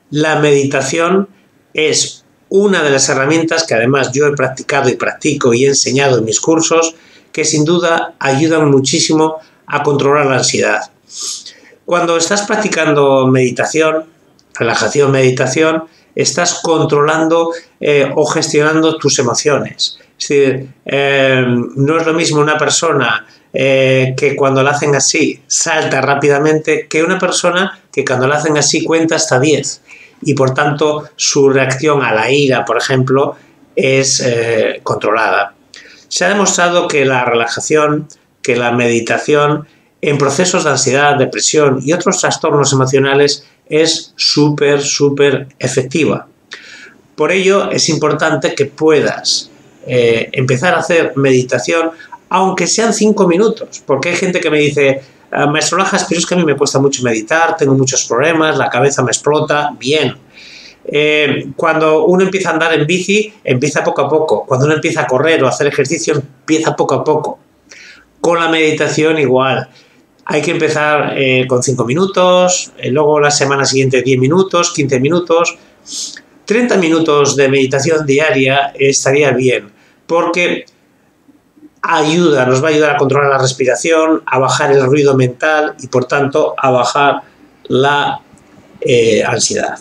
La meditación es una de las herramientas que además yo he practicado y practico y he enseñado en mis cursos, que sin duda ayudan muchísimo a controlar la ansiedad. Cuando estás practicando meditación, relajación, meditación, estás controlando o gestionando tus emociones. Es decir, no es lo mismo una persona que cuando la hacen así salta rápidamente que una persona que cuando la hacen así cuenta hasta 10 y por tanto su reacción a la ira, por ejemplo, es controlada. Se ha demostrado que la relajación, que la meditación en procesos de ansiedad, depresión y otros trastornos emocionales es súper efectiva. Por ello es importante que puedas empezar a hacer meditación, aunque sean 5 minutos, porque hay gente que me dice, maestro Lajas, pero es que a mí me cuesta mucho meditar, tengo muchos problemas, la cabeza me explota. Bien. Cuando uno empieza a andar en bici, empieza poco a poco. Cuando uno empieza a correr o a hacer ejercicio, empieza poco a poco. Con la meditación igual. Hay que empezar con 5 minutos, luego la semana siguiente 10 minutos, 15 minutos. 30 minutos de meditación diaria estaría bien, porque nos va a ayudar a controlar la respiración, a bajar el ruido mental y por tanto a bajar la ansiedad.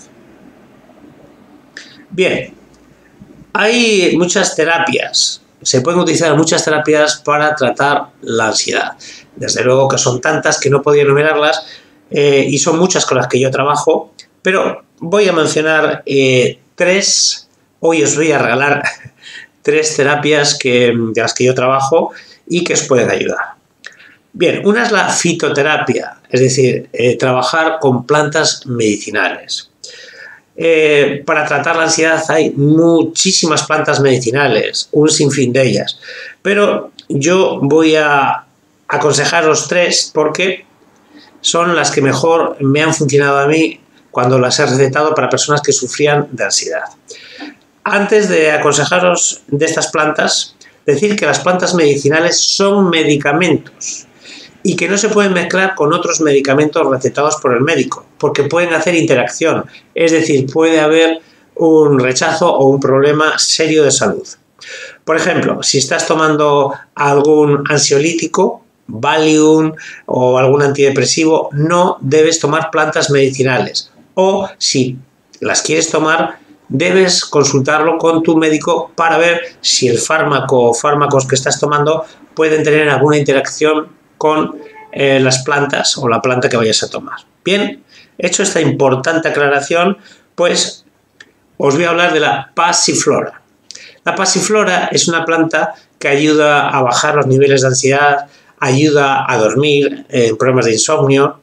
Bien, hay muchas terapias, se pueden utilizar muchas terapias para tratar la ansiedad. Desde luego que son tantas que no podía enumerarlas y son muchas con las que yo trabajo, pero voy a mencionar 3, hoy os voy a regalar 3 terapias de las que yo trabajo y que os pueden ayudar. Bien, una es la fitoterapia, es decir, trabajar con plantas medicinales. Para tratar la ansiedad hay muchísimas plantas medicinales, un sinfín de ellas, pero yo voy a aconsejaros 3 porque son las que mejor me han funcionado a mí cuando las he recetado para personas que sufrían de ansiedad. Antes de aconsejaros de estas plantas, decir que las plantas medicinales son medicamentos y que no se pueden mezclar con otros medicamentos recetados por el médico, porque pueden hacer interacción, es decir, puede haber un rechazo o un problema serio de salud. Por ejemplo, si estás tomando algún ansiolítico, Valium o algún antidepresivo, no debes tomar plantas medicinales. O si las quieres tomar, debes consultarlo con tu médico para ver si el fármaco o fármacos que estás tomando pueden tener alguna interacción con las plantas o la planta que vayas a tomar. Bien, hecho esta importante aclaración, pues os voy a hablar de la pasiflora. La pasiflora es una planta que ayuda a bajar los niveles de ansiedad, ayuda a dormir en problemas de insomnio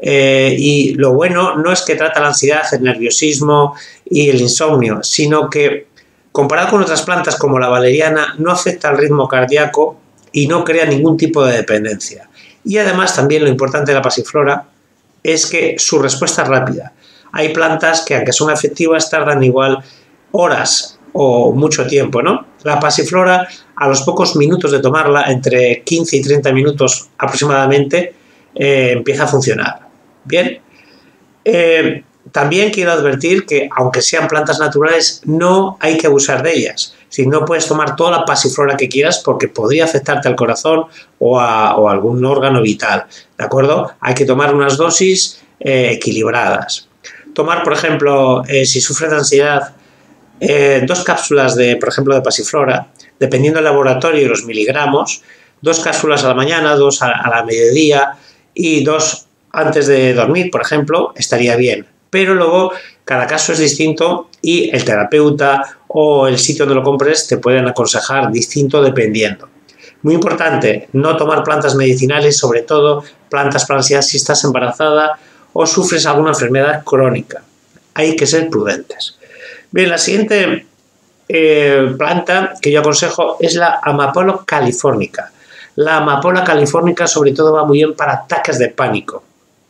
y lo bueno no es que trata la ansiedad, el nerviosismo y el insomnio, sino que comparado con otras plantas como la valeriana no afecta al ritmo cardíaco y no crea ningún tipo de dependencia. Y además también lo importante de la pasiflora es que su respuesta es rápida. Hay plantas que aunque son efectivas tardan igual horas o mucho tiempo, ¿no? La pasiflora a los pocos minutos de tomarla, entre 15 y 30 minutos aproximadamente, empieza a funcionar. Bien. También quiero advertir que aunque sean plantas naturales no hay que abusar de ellas. Es decir, no puedes tomar toda la pasiflora que quieras porque podría afectarte al corazón o a algún órgano vital, ¿de acuerdo? Hay que tomar unas dosis equilibradas. Tomar, por ejemplo, si sufres de ansiedad, 2 cápsulas por ejemplo, de pasiflora, dependiendo del laboratorio y los miligramos, 2 cápsulas a la mañana, 2 a la mediodía y 2 antes de dormir, por ejemplo, estaría bien. Pero luego cada caso es distinto y el terapeuta o el sitio donde lo compres te pueden aconsejar distinto dependiendo. Muy importante, no tomar plantas medicinales, sobre todo plantas para ansiedad si estás embarazada o sufres alguna enfermedad crónica. Hay que ser prudentes. Bien, la siguiente planta que yo aconsejo es la Amapola californica. La Amapola californica sobre todo va muy bien para ataques de pánico.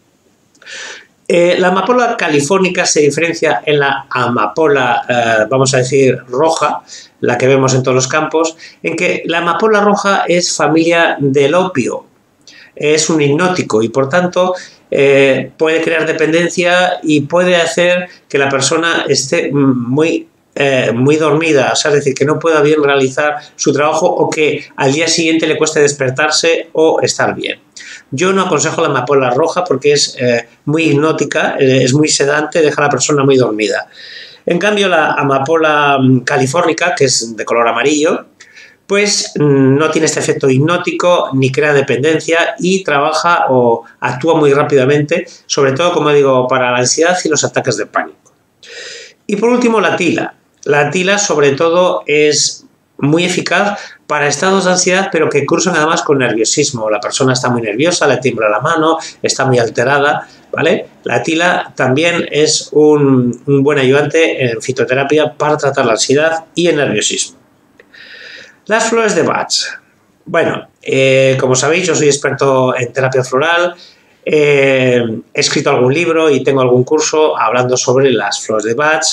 La amapola californica se diferencia en la amapola, vamos a decir, roja, la que vemos en todos los campos, en que la amapola roja es familia del opio, es un hipnótico y por tanto puede crear dependencia y puede hacer que la persona esté muy dormida, o sea, es decir, que no pueda bien realizar su trabajo o que al día siguiente le cueste despertarse o estar bien. Yo no aconsejo la amapola roja porque es muy hipnótica, es muy sedante, deja a la persona muy dormida. En cambio, la amapola californica, que es de color amarillo, pues no tiene este efecto hipnótico ni crea dependencia y trabaja o actúa muy rápidamente, sobre todo, como digo, para la ansiedad y los ataques de pánico. Y por último, la tila. La tila, sobre todo, es muy eficaz para estados de ansiedad, pero que cursan además con nerviosismo. La persona está muy nerviosa, le tiembla la mano, está muy alterada, ¿vale? La tila también es un buen ayudante en fitoterapia para tratar la ansiedad y el nerviosismo. Las flores de Bach. Bueno, como sabéis, yo soy experto en terapia floral. He escrito algún libro y tengo algún curso hablando sobre las flores de Bach.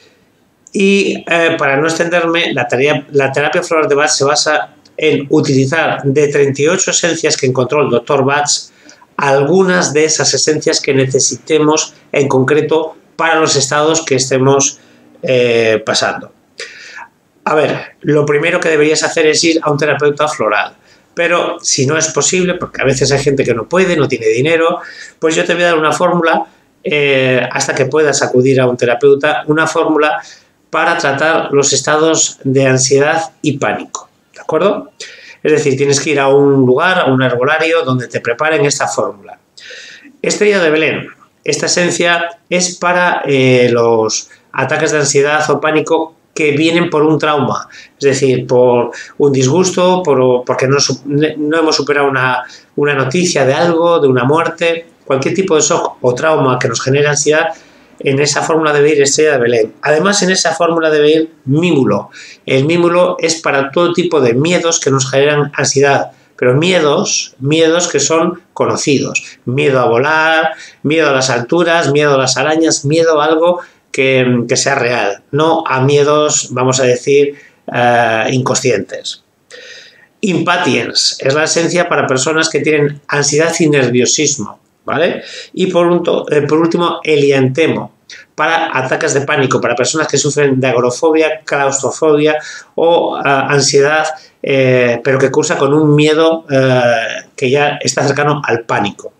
Y para no extenderme, la terapia floral de Bach se basa en utilizar de 38 esencias que encontró el Dr. Bach, algunas de esas esencias que necesitemos en concreto para los estados que estemos pasando. A ver, lo primero que deberías hacer es ir a un terapeuta floral, pero si no es posible, porque a veces hay gente que no puede, no tiene dinero, pues yo te voy a dar una fórmula hasta que puedas acudir a un terapeuta, una fórmula para tratar los estados de ansiedad y pánico, ¿de acuerdo? Es decir, tienes que ir a un lugar, a un herbolario, donde te preparen esta fórmula. Estrella de Belén. Esta esencia es para los ataques de ansiedad o pánico que vienen por un trauma, es decir, por un disgusto, porque no hemos superado una noticia de algo, de una muerte, cualquier tipo de shock o trauma que nos genere ansiedad. En esa fórmula debe ir Estrella de Belén. Además, en esa fórmula debe ir Mímulo. El mímulo es para todo tipo de miedos que nos generan ansiedad, pero miedos que son conocidos. Miedo a volar, miedo a las alturas, miedo a las arañas, miedo a algo que sea real, no a miedos, vamos a decir, inconscientes. Impatiens es la esencia para personas que tienen ansiedad y nerviosismo, ¿vale? Y por último, Eliantemo, para ataques de pánico, para personas que sufren de agorafobia, claustrofobia o ansiedad, pero que cursa con un miedo que ya está cercano al pánico.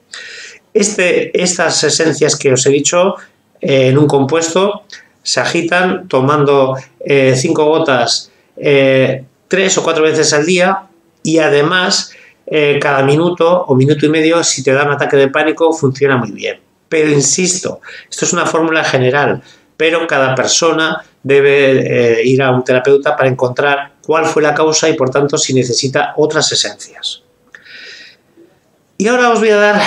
Estas esencias que os he dicho en un compuesto se agitan tomando 5 gotas 3 o 4 veces al día y además cada minuto o minuto y medio, si te da un ataque de pánico, funciona muy bien. Pero insisto, esto es una fórmula general, pero cada persona debe ir a un terapeuta para encontrar cuál fue la causa y por tanto si necesita otras esencias. Y ahora os voy a dar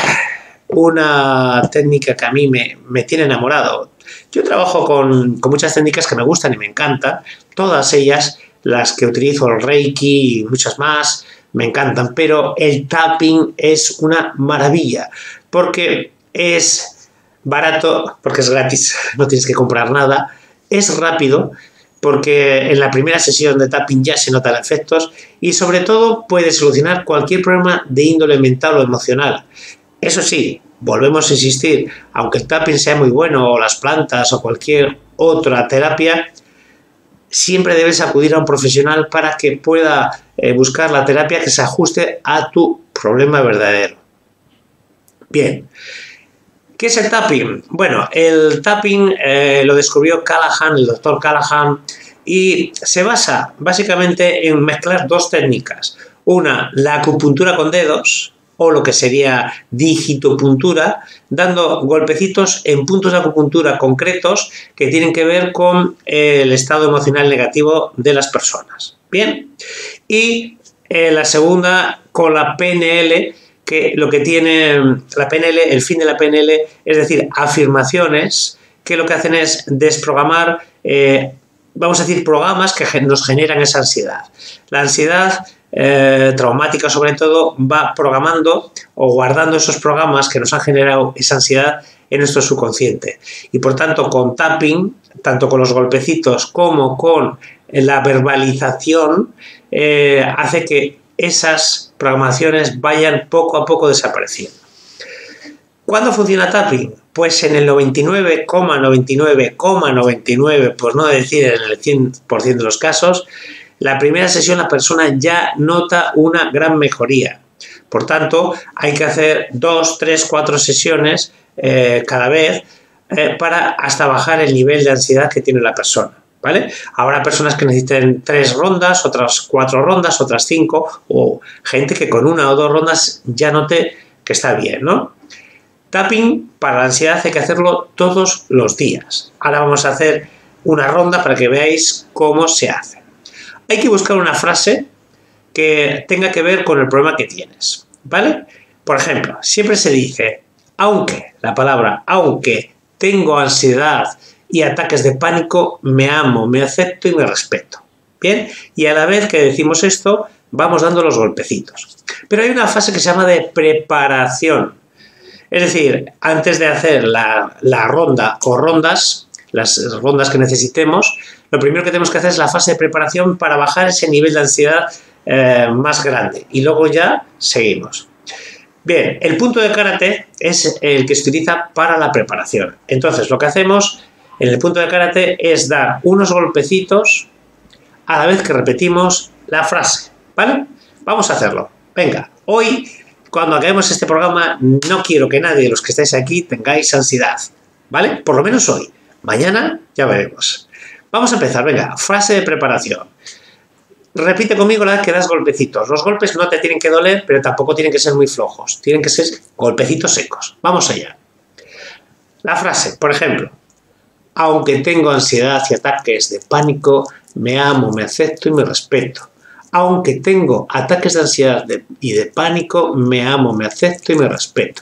una técnica que a mí me tiene enamorado. Yo trabajo con muchas técnicas que me gustan y me encantan, todas ellas, las que utilizo, el Reiki y muchas más, me encantan, pero el tapping es una maravilla, porque es barato, porque es gratis, no tienes que comprar nada, es rápido, porque en la primera sesión de tapping ya se notan efectos y sobre todo puede solucionar cualquier problema de índole mental o emocional. Eso sí, volvemos a insistir, aunque el tapping sea muy bueno o las plantas o cualquier otra terapia, siempre debes acudir a un profesional para que pueda buscar la terapia que se ajuste a tu problema verdadero. Bien, ¿qué es el tapping? Bueno, el tapping lo descubrió Callahan, el doctor Callahan, y se basa básicamente en mezclar dos técnicas. Una, la acupuntura con dedos, o lo que sería digitopuntura, dando golpecitos en puntos de acupuntura concretos que tienen que ver con el estado emocional negativo de las personas. Bien, y la segunda con la PNL, que lo que tiene la PNL, el fin de la PNL, es decir, afirmaciones que lo que hacen es desprogramar, vamos a decir, programas que nos generan esa ansiedad. La ansiedad traumática sobre todo va programando o guardando esos programas que nos han generado esa ansiedad en nuestro subconsciente y por tanto con tapping, tanto con los golpecitos como con la verbalización, hace que esas programaciones vayan poco a poco desapareciendo. ¿Cuándo funciona tapping? Pues en el 99,99,99, por no decir en el 100% de los casos, la primera sesión la persona ya nota una gran mejoría. Por tanto, hay que hacer 2, 3, 4 sesiones cada vez para hasta bajar el nivel de ansiedad que tiene la persona, ¿vale? Habrá personas que necesiten 3 rondas, otras 4 rondas, otras 5, o gente que con 1 o 2 rondas ya note que está bien, ¿no? Tapping para la ansiedad hay que hacerlo todos los días. Ahora vamos a hacer una ronda para que veáis cómo se hace. Hay que buscar una frase que tenga que ver con el problema que tienes, ¿vale? Por ejemplo, siempre se dice, aunque, la palabra aunque tengo ansiedad y ataques de pánico, me amo, me acepto y me respeto. ¿Bien? Y a la vez que decimos esto, vamos dando los golpecitos. Pero hay una fase que se llama de preparación. Es decir, antes de hacer la ronda o rondas, las rondas que necesitemos, lo primero que tenemos que hacer es la fase de preparación para bajar ese nivel de ansiedad más grande. Y luego ya seguimos. Bien, el punto de karate es el que se utiliza para la preparación. Entonces, lo que hacemos en el punto de karate es dar unos golpecitos a la vez que repetimos la frase, ¿vale? Vamos a hacerlo. Venga, hoy, cuando acabemos este programa, no quiero que nadie de los que estáis aquí tengáis ansiedad, ¿vale? Por lo menos hoy. Mañana ya veremos. Vamos a empezar, venga, frase de preparación. Repite conmigo la vez que das golpecitos. Los golpes no te tienen que doler, pero tampoco tienen que ser muy flojos. Tienen que ser golpecitos secos. Vamos allá. La frase, por ejemplo, aunque tengo ansiedad y ataques de pánico, me amo, me acepto y me respeto. Aunque tengo ataques de ansiedad y de pánico, me amo, me acepto y me respeto.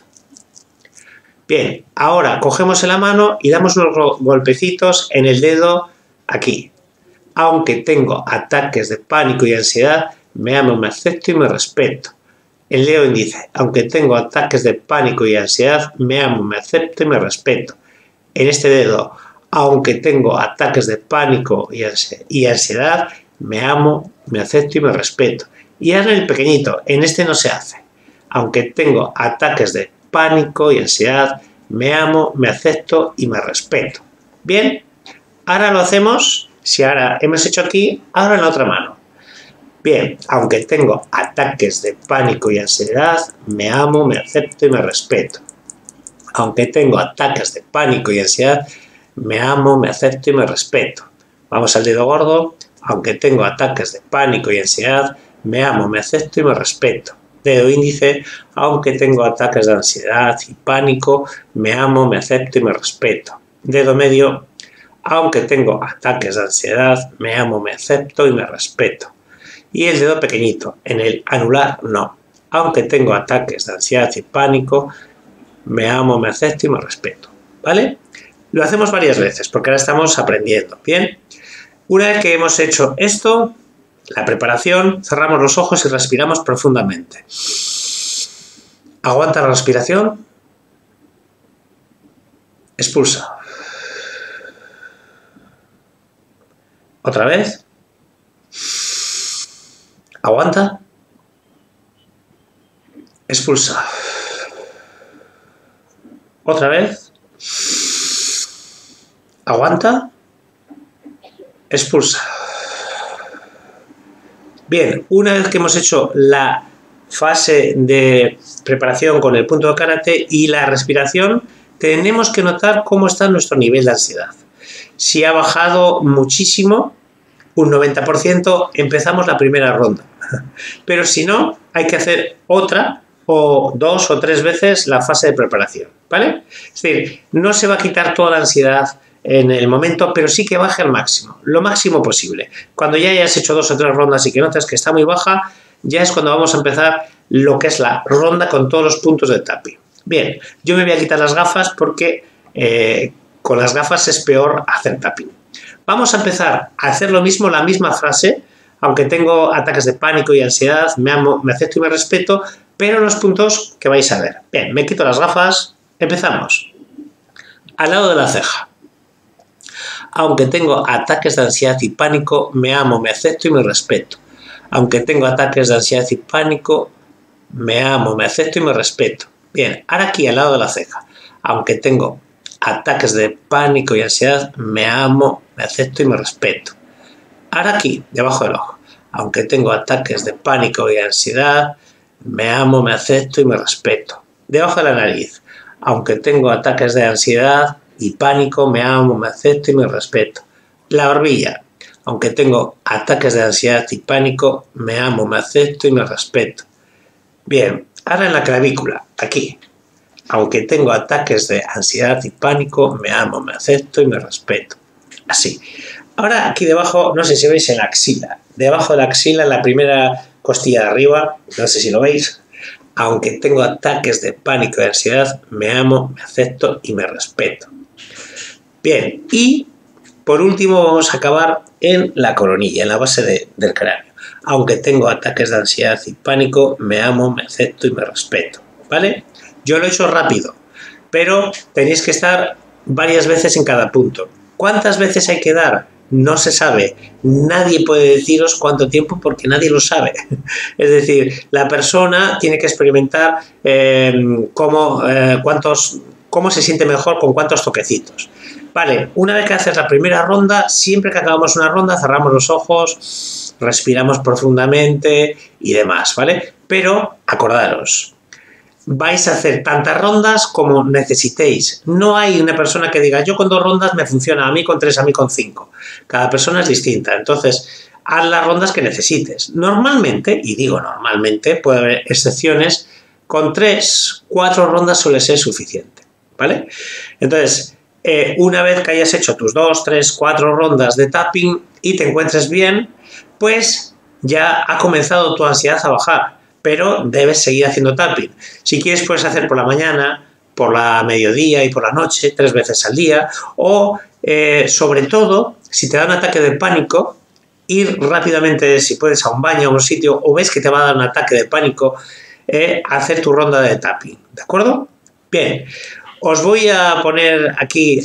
Bien, ahora cogemos en la mano y damos unos golpecitos en el dedo aquí. Aunque tengo ataques de pánico y ansiedad, me amo, me acepto y me respeto. El dedo índice. Aunque tengo ataques de pánico y ansiedad, me amo, me acepto y me respeto. En este dedo, aunque tengo ataques de pánico y ansiedad, me amo, me acepto y me respeto. Y ahora el pequeñito. En este no se hace. Aunque tengo ataques de pánico y ansiedad, me amo, me acepto y me respeto. Bien, ahora lo hacemos. Si ahora hemos hecho aquí, ahora en la otra mano. Bien, aunque tengo ataques de pánico y ansiedad, me amo, me acepto y me respeto. Aunque tengo ataques de pánico y ansiedad, me amo, me acepto y me respeto. Vamos al dedo gordo. Aunque tengo ataques de pánico y ansiedad, me amo, me acepto y me respeto. Dedo índice. Aunque tengo ataques de ansiedad y pánico, me amo, me acepto y me respeto. Dedo medio. Aunque tengo ataques de ansiedad, me amo, me acepto y me respeto. Y el dedo pequeñito, en el anular, no. Aunque tengo ataques de ansiedad y pánico, me amo, me acepto y me respeto. ¿Vale? Lo hacemos varias veces, porque ahora estamos aprendiendo. Bien. Una vez que hemos hecho esto, la preparación, cerramos los ojos y respiramos profundamente. Aguanta la respiración. Expulsa. Otra vez. Aguanta. Expulsa. Otra vez. Aguanta. Expulsa. Bien, una vez que hemos hecho la fase de preparación con el punto de karate y la respiración, tenemos que notar cómo está nuestro nivel de ansiedad. Si ha bajado muchísimo, un 90%, empezamos la primera ronda. Pero si no, hay que hacer otra o 2 o 3 veces la fase de preparación, ¿vale? Es decir, no se va a quitar toda la ansiedad en el momento, pero sí que baje al máximo, lo máximo posible. Cuando ya hayas hecho 2 o 3 rondas y que notas que está muy baja, ya es cuando vamos a empezar lo que es la ronda con todos los puntos de tapping. Bien, yo me voy a quitar las gafas porque con las gafas es peor hacer tapping. Vamos a empezar a hacer lo mismo, la misma frase, aunque tengo ataques de pánico y ansiedad, me amo, me acepto y me respeto, pero los puntos que vais a ver. Bien, me quito las gafas, empezamos. Al lado de la ceja. Aunque tengo ataques de ansiedad y pánico, me amo, me acepto y me respeto. Aunque tengo ataques de ansiedad y pánico, me amo, me acepto y me respeto. Bien, ahora aquí al lado de la ceja. Aunque tengo ataques de pánico y ansiedad, me amo, me acepto y me respeto. Ahora aquí, debajo del ojo. Aunque tengo ataques de pánico y ansiedad, me amo, me acepto y me respeto. Debajo de la nariz. Aunque tengo ataques de ansiedad y pánico, me amo, me acepto y me respeto. La barbilla. Aunque tengo ataques de ansiedad y pánico, me amo, me acepto y me respeto. Bien, ahora en la clavícula, aquí. Aunque tengo ataques de ansiedad y pánico, me amo, me acepto y me respeto. Así. Ahora aquí debajo, no sé si veis en la axila. Debajo de la axila, en la primera costilla de arriba, no sé si lo veis. Aunque tengo ataques de pánico y ansiedad, me amo, me acepto y me respeto. Bien, y por último vamos a acabar en la coronilla, en la base del cráneo. Aunque tengo ataques de ansiedad y pánico, me amo, me acepto y me respeto. ¿Vale? Yo lo he hecho rápido, pero tenéis que estar varias veces en cada punto. ¿Cuántas veces hay que dar? No se sabe. Nadie puede deciros cuánto tiempo porque nadie lo sabe. Es decir, la persona tiene que experimentar cómo se siente mejor con cuántos toquecitos. Vale, una vez que haces la primera ronda, siempre que acabamos una ronda, cerramos los ojos, respiramos profundamente y demás, ¿vale? Pero acordaros, vais a hacer tantas rondas como necesitéis. No hay una persona que diga, yo con 2 rondas me funciona, a mí con 3, a mí con 5. Cada persona es distinta. Entonces, haz las rondas que necesites. Normalmente, y digo normalmente, puede haber excepciones, con 3, 4 rondas suele ser suficiente, ¿vale? Entonces, una vez que hayas hecho tus 2, 3, 4 rondas de tapping y te encuentres bien, pues ya ha comenzado tu ansiedad a bajar. Pero debes seguir haciendo tapping. Si quieres puedes hacer por la mañana, por la mediodía y por la noche, 3 veces al día, o sobre todo, si te da un ataque de pánico, ir rápidamente, si puedes, a un baño, a un sitio, o ves que te va a dar un ataque de pánico, hacer tu ronda de tapping, ¿de acuerdo? Bien, os voy a poner aquí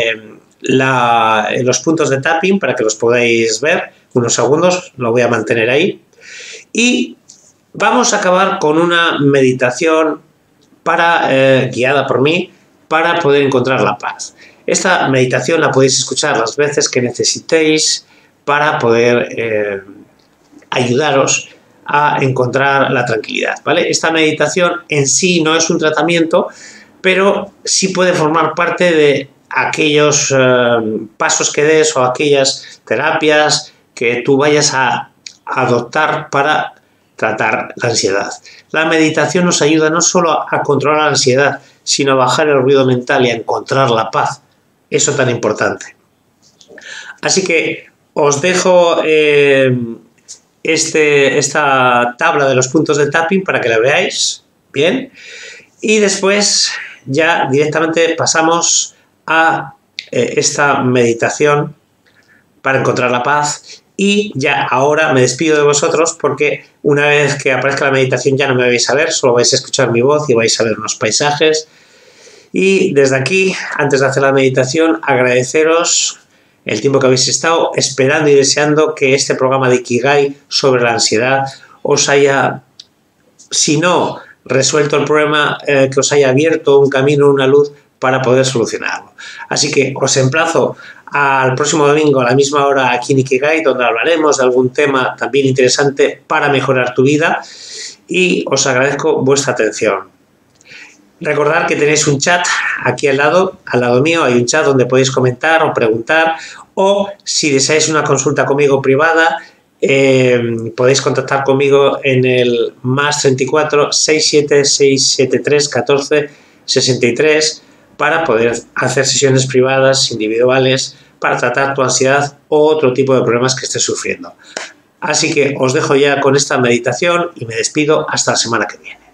los puntos de tapping para que los podáis ver, unos segundos, lo voy a mantener ahí, y vamos a acabar con una meditación guiada por mí para poder encontrar la paz. Esta meditación la podéis escuchar las veces que necesitéis para poder ayudaros a encontrar la tranquilidad, ¿vale? Esta meditación en sí no es un tratamiento, pero sí puede formar parte de aquellos pasos que des o aquellas terapias que tú vayas a adoptar para tratar la ansiedad. La meditación nos ayuda no solo a controlar la ansiedad, sino a bajar el ruido mental y a encontrar la paz. Eso tan importante. Así que os dejo esta tabla de los puntos de tapping para que la veáis bien. Y después ya directamente pasamos a esta meditación para encontrar la paz. Y ya ahora me despido de vosotros porque una vez que aparezca la meditación ya no me vais a ver, solo vais a escuchar mi voz y vais a ver unos paisajes. Y desde aquí, antes de hacer la meditación, agradeceros el tiempo que habéis estado esperando y deseando que este programa de Ikigai sobre la ansiedad os haya, si no resuelto el problema, que os haya abierto un camino, una luz para poder solucionarlo. Así que os emplazo al próximo domingo a la misma hora aquí en Ikigai, donde hablaremos de algún tema también interesante para mejorar tu vida, y os agradezco vuestra atención. Recordad que tenéis un chat aquí al lado mío, hay un chat donde podéis comentar o preguntar, o si deseáis una consulta conmigo privada, podéis contactar conmigo en el +34 67 673 14 63 para poder hacer sesiones privadas, individuales, para tratar tu ansiedad o otro tipo de problemas que estés sufriendo. Así que os dejo ya con esta meditación y me despido hasta la semana que viene.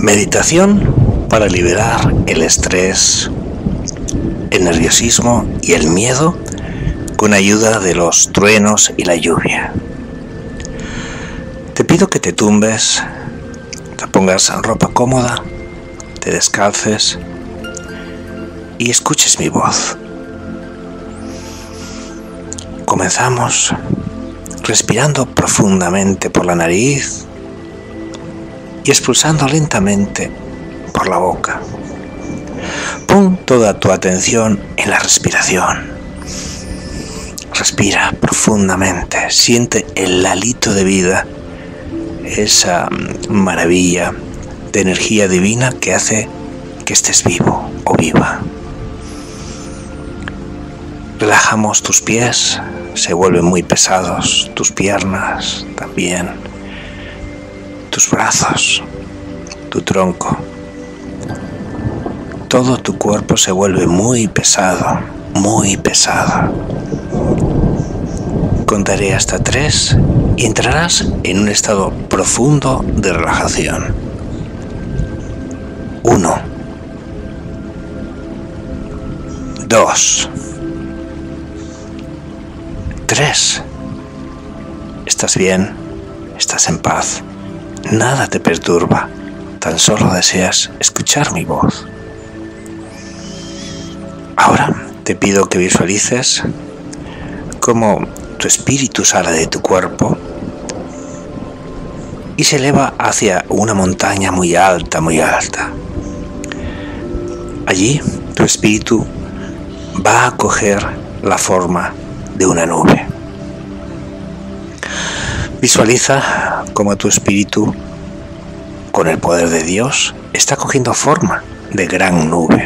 Meditación para liberar el estrés, el nerviosismo y el miedo con ayuda de los truenos y la lluvia. Te pido que te tumbes, te pongas ropa cómoda, te descalces y escuches mi voz. Comenzamos respirando profundamente por la nariz y expulsando lentamente por la boca. Pon toda tu atención en la respiración. Respira profundamente, siente el hálito de vida, esa maravilla de energía divina que hace que estés vivo o viva. Relajamos tus pies, se vuelven muy pesados, tus piernas también, tus brazos, tu tronco. Todo tu cuerpo se vuelve muy pesado, muy pesado. Contaré hasta 3 y entrarás en un estado profundo de relajación. 1, 2, 3. Estás bien, estás en paz, nada te perturba, tan solo deseas escuchar mi voz. Ahora te pido que visualices cómo tu espíritu sale de tu cuerpo y se eleva hacia una montaña muy alta, muy alta. Allí tu espíritu va a coger la forma de una nube. Visualiza cómo tu espíritu, con el poder de Dios, está cogiendo forma de gran nube.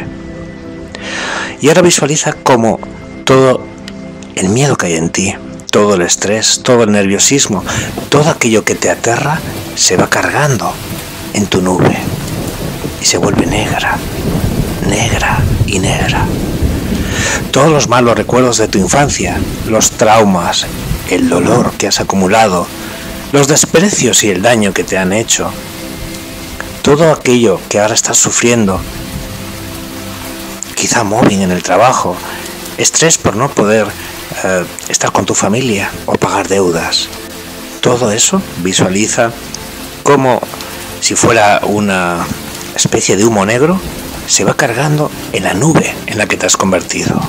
Y ahora visualiza cómo todo el miedo que hay en ti, todo el estrés, todo el nerviosismo, todo aquello que te aterra, se va cargando en tu nube y se vuelve negra, negra y negra. Todos los malos recuerdos de tu infancia, los traumas, el dolor que has acumulado, los desprecios y el daño que te han hecho, todo aquello que ahora estás sufriendo, quizá mobbing en el trabajo, estrés por no poder estar con tu familia o pagar deudas. Todo eso visualiza como si fuera una especie de humo negro, se va cargando en la nube en la que te has convertido.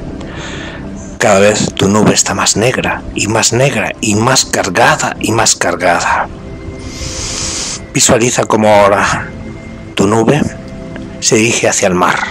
Cada vez tu nube está más negra y más negra y más cargada y más cargada. Visualiza como ahora tu nube se dirige hacia el mar.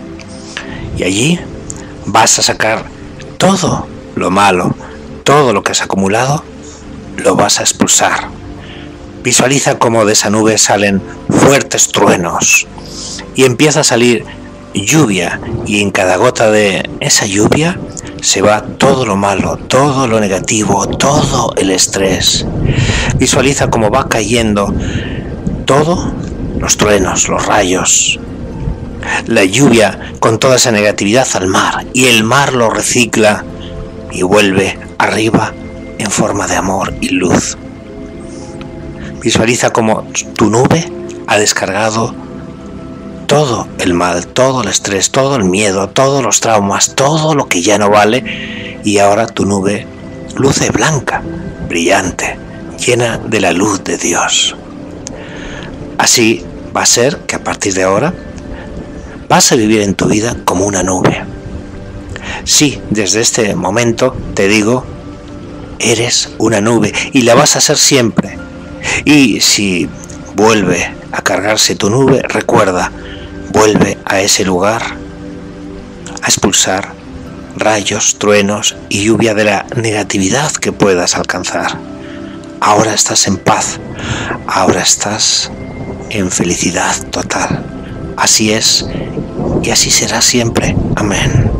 Y allí vas a sacar todo lo malo, todo lo que has acumulado, lo vas a expulsar. Visualiza cómo de esa nube salen fuertes truenos y empieza a salir lluvia, y en cada gota de esa lluvia se va todo lo malo, todo lo negativo, todo el estrés. Visualiza cómo va cayendo todo, los truenos, los rayos, la lluvia con toda esa negatividad al mar, y el mar lo recicla y vuelve arriba en forma de amor y luz. Visualiza cómo tu nube ha descargado todo el mal, todo el estrés, todo el miedo, todos los traumas, todo lo que ya no vale, y ahora tu nube luce blanca, brillante, llena de la luz de Dios. Así va a ser que a partir de ahora vas a vivir en tu vida como una nube. Sí, desde este momento te digo, eres una nube y la vas a ser siempre. Y si vuelve a cargarse tu nube, recuerda, vuelve a ese lugar a expulsar rayos, truenos y lluvia de la negatividad que puedas alcanzar. Ahora estás en paz, ahora estás en felicidad total. Así es y así será siempre. Amén.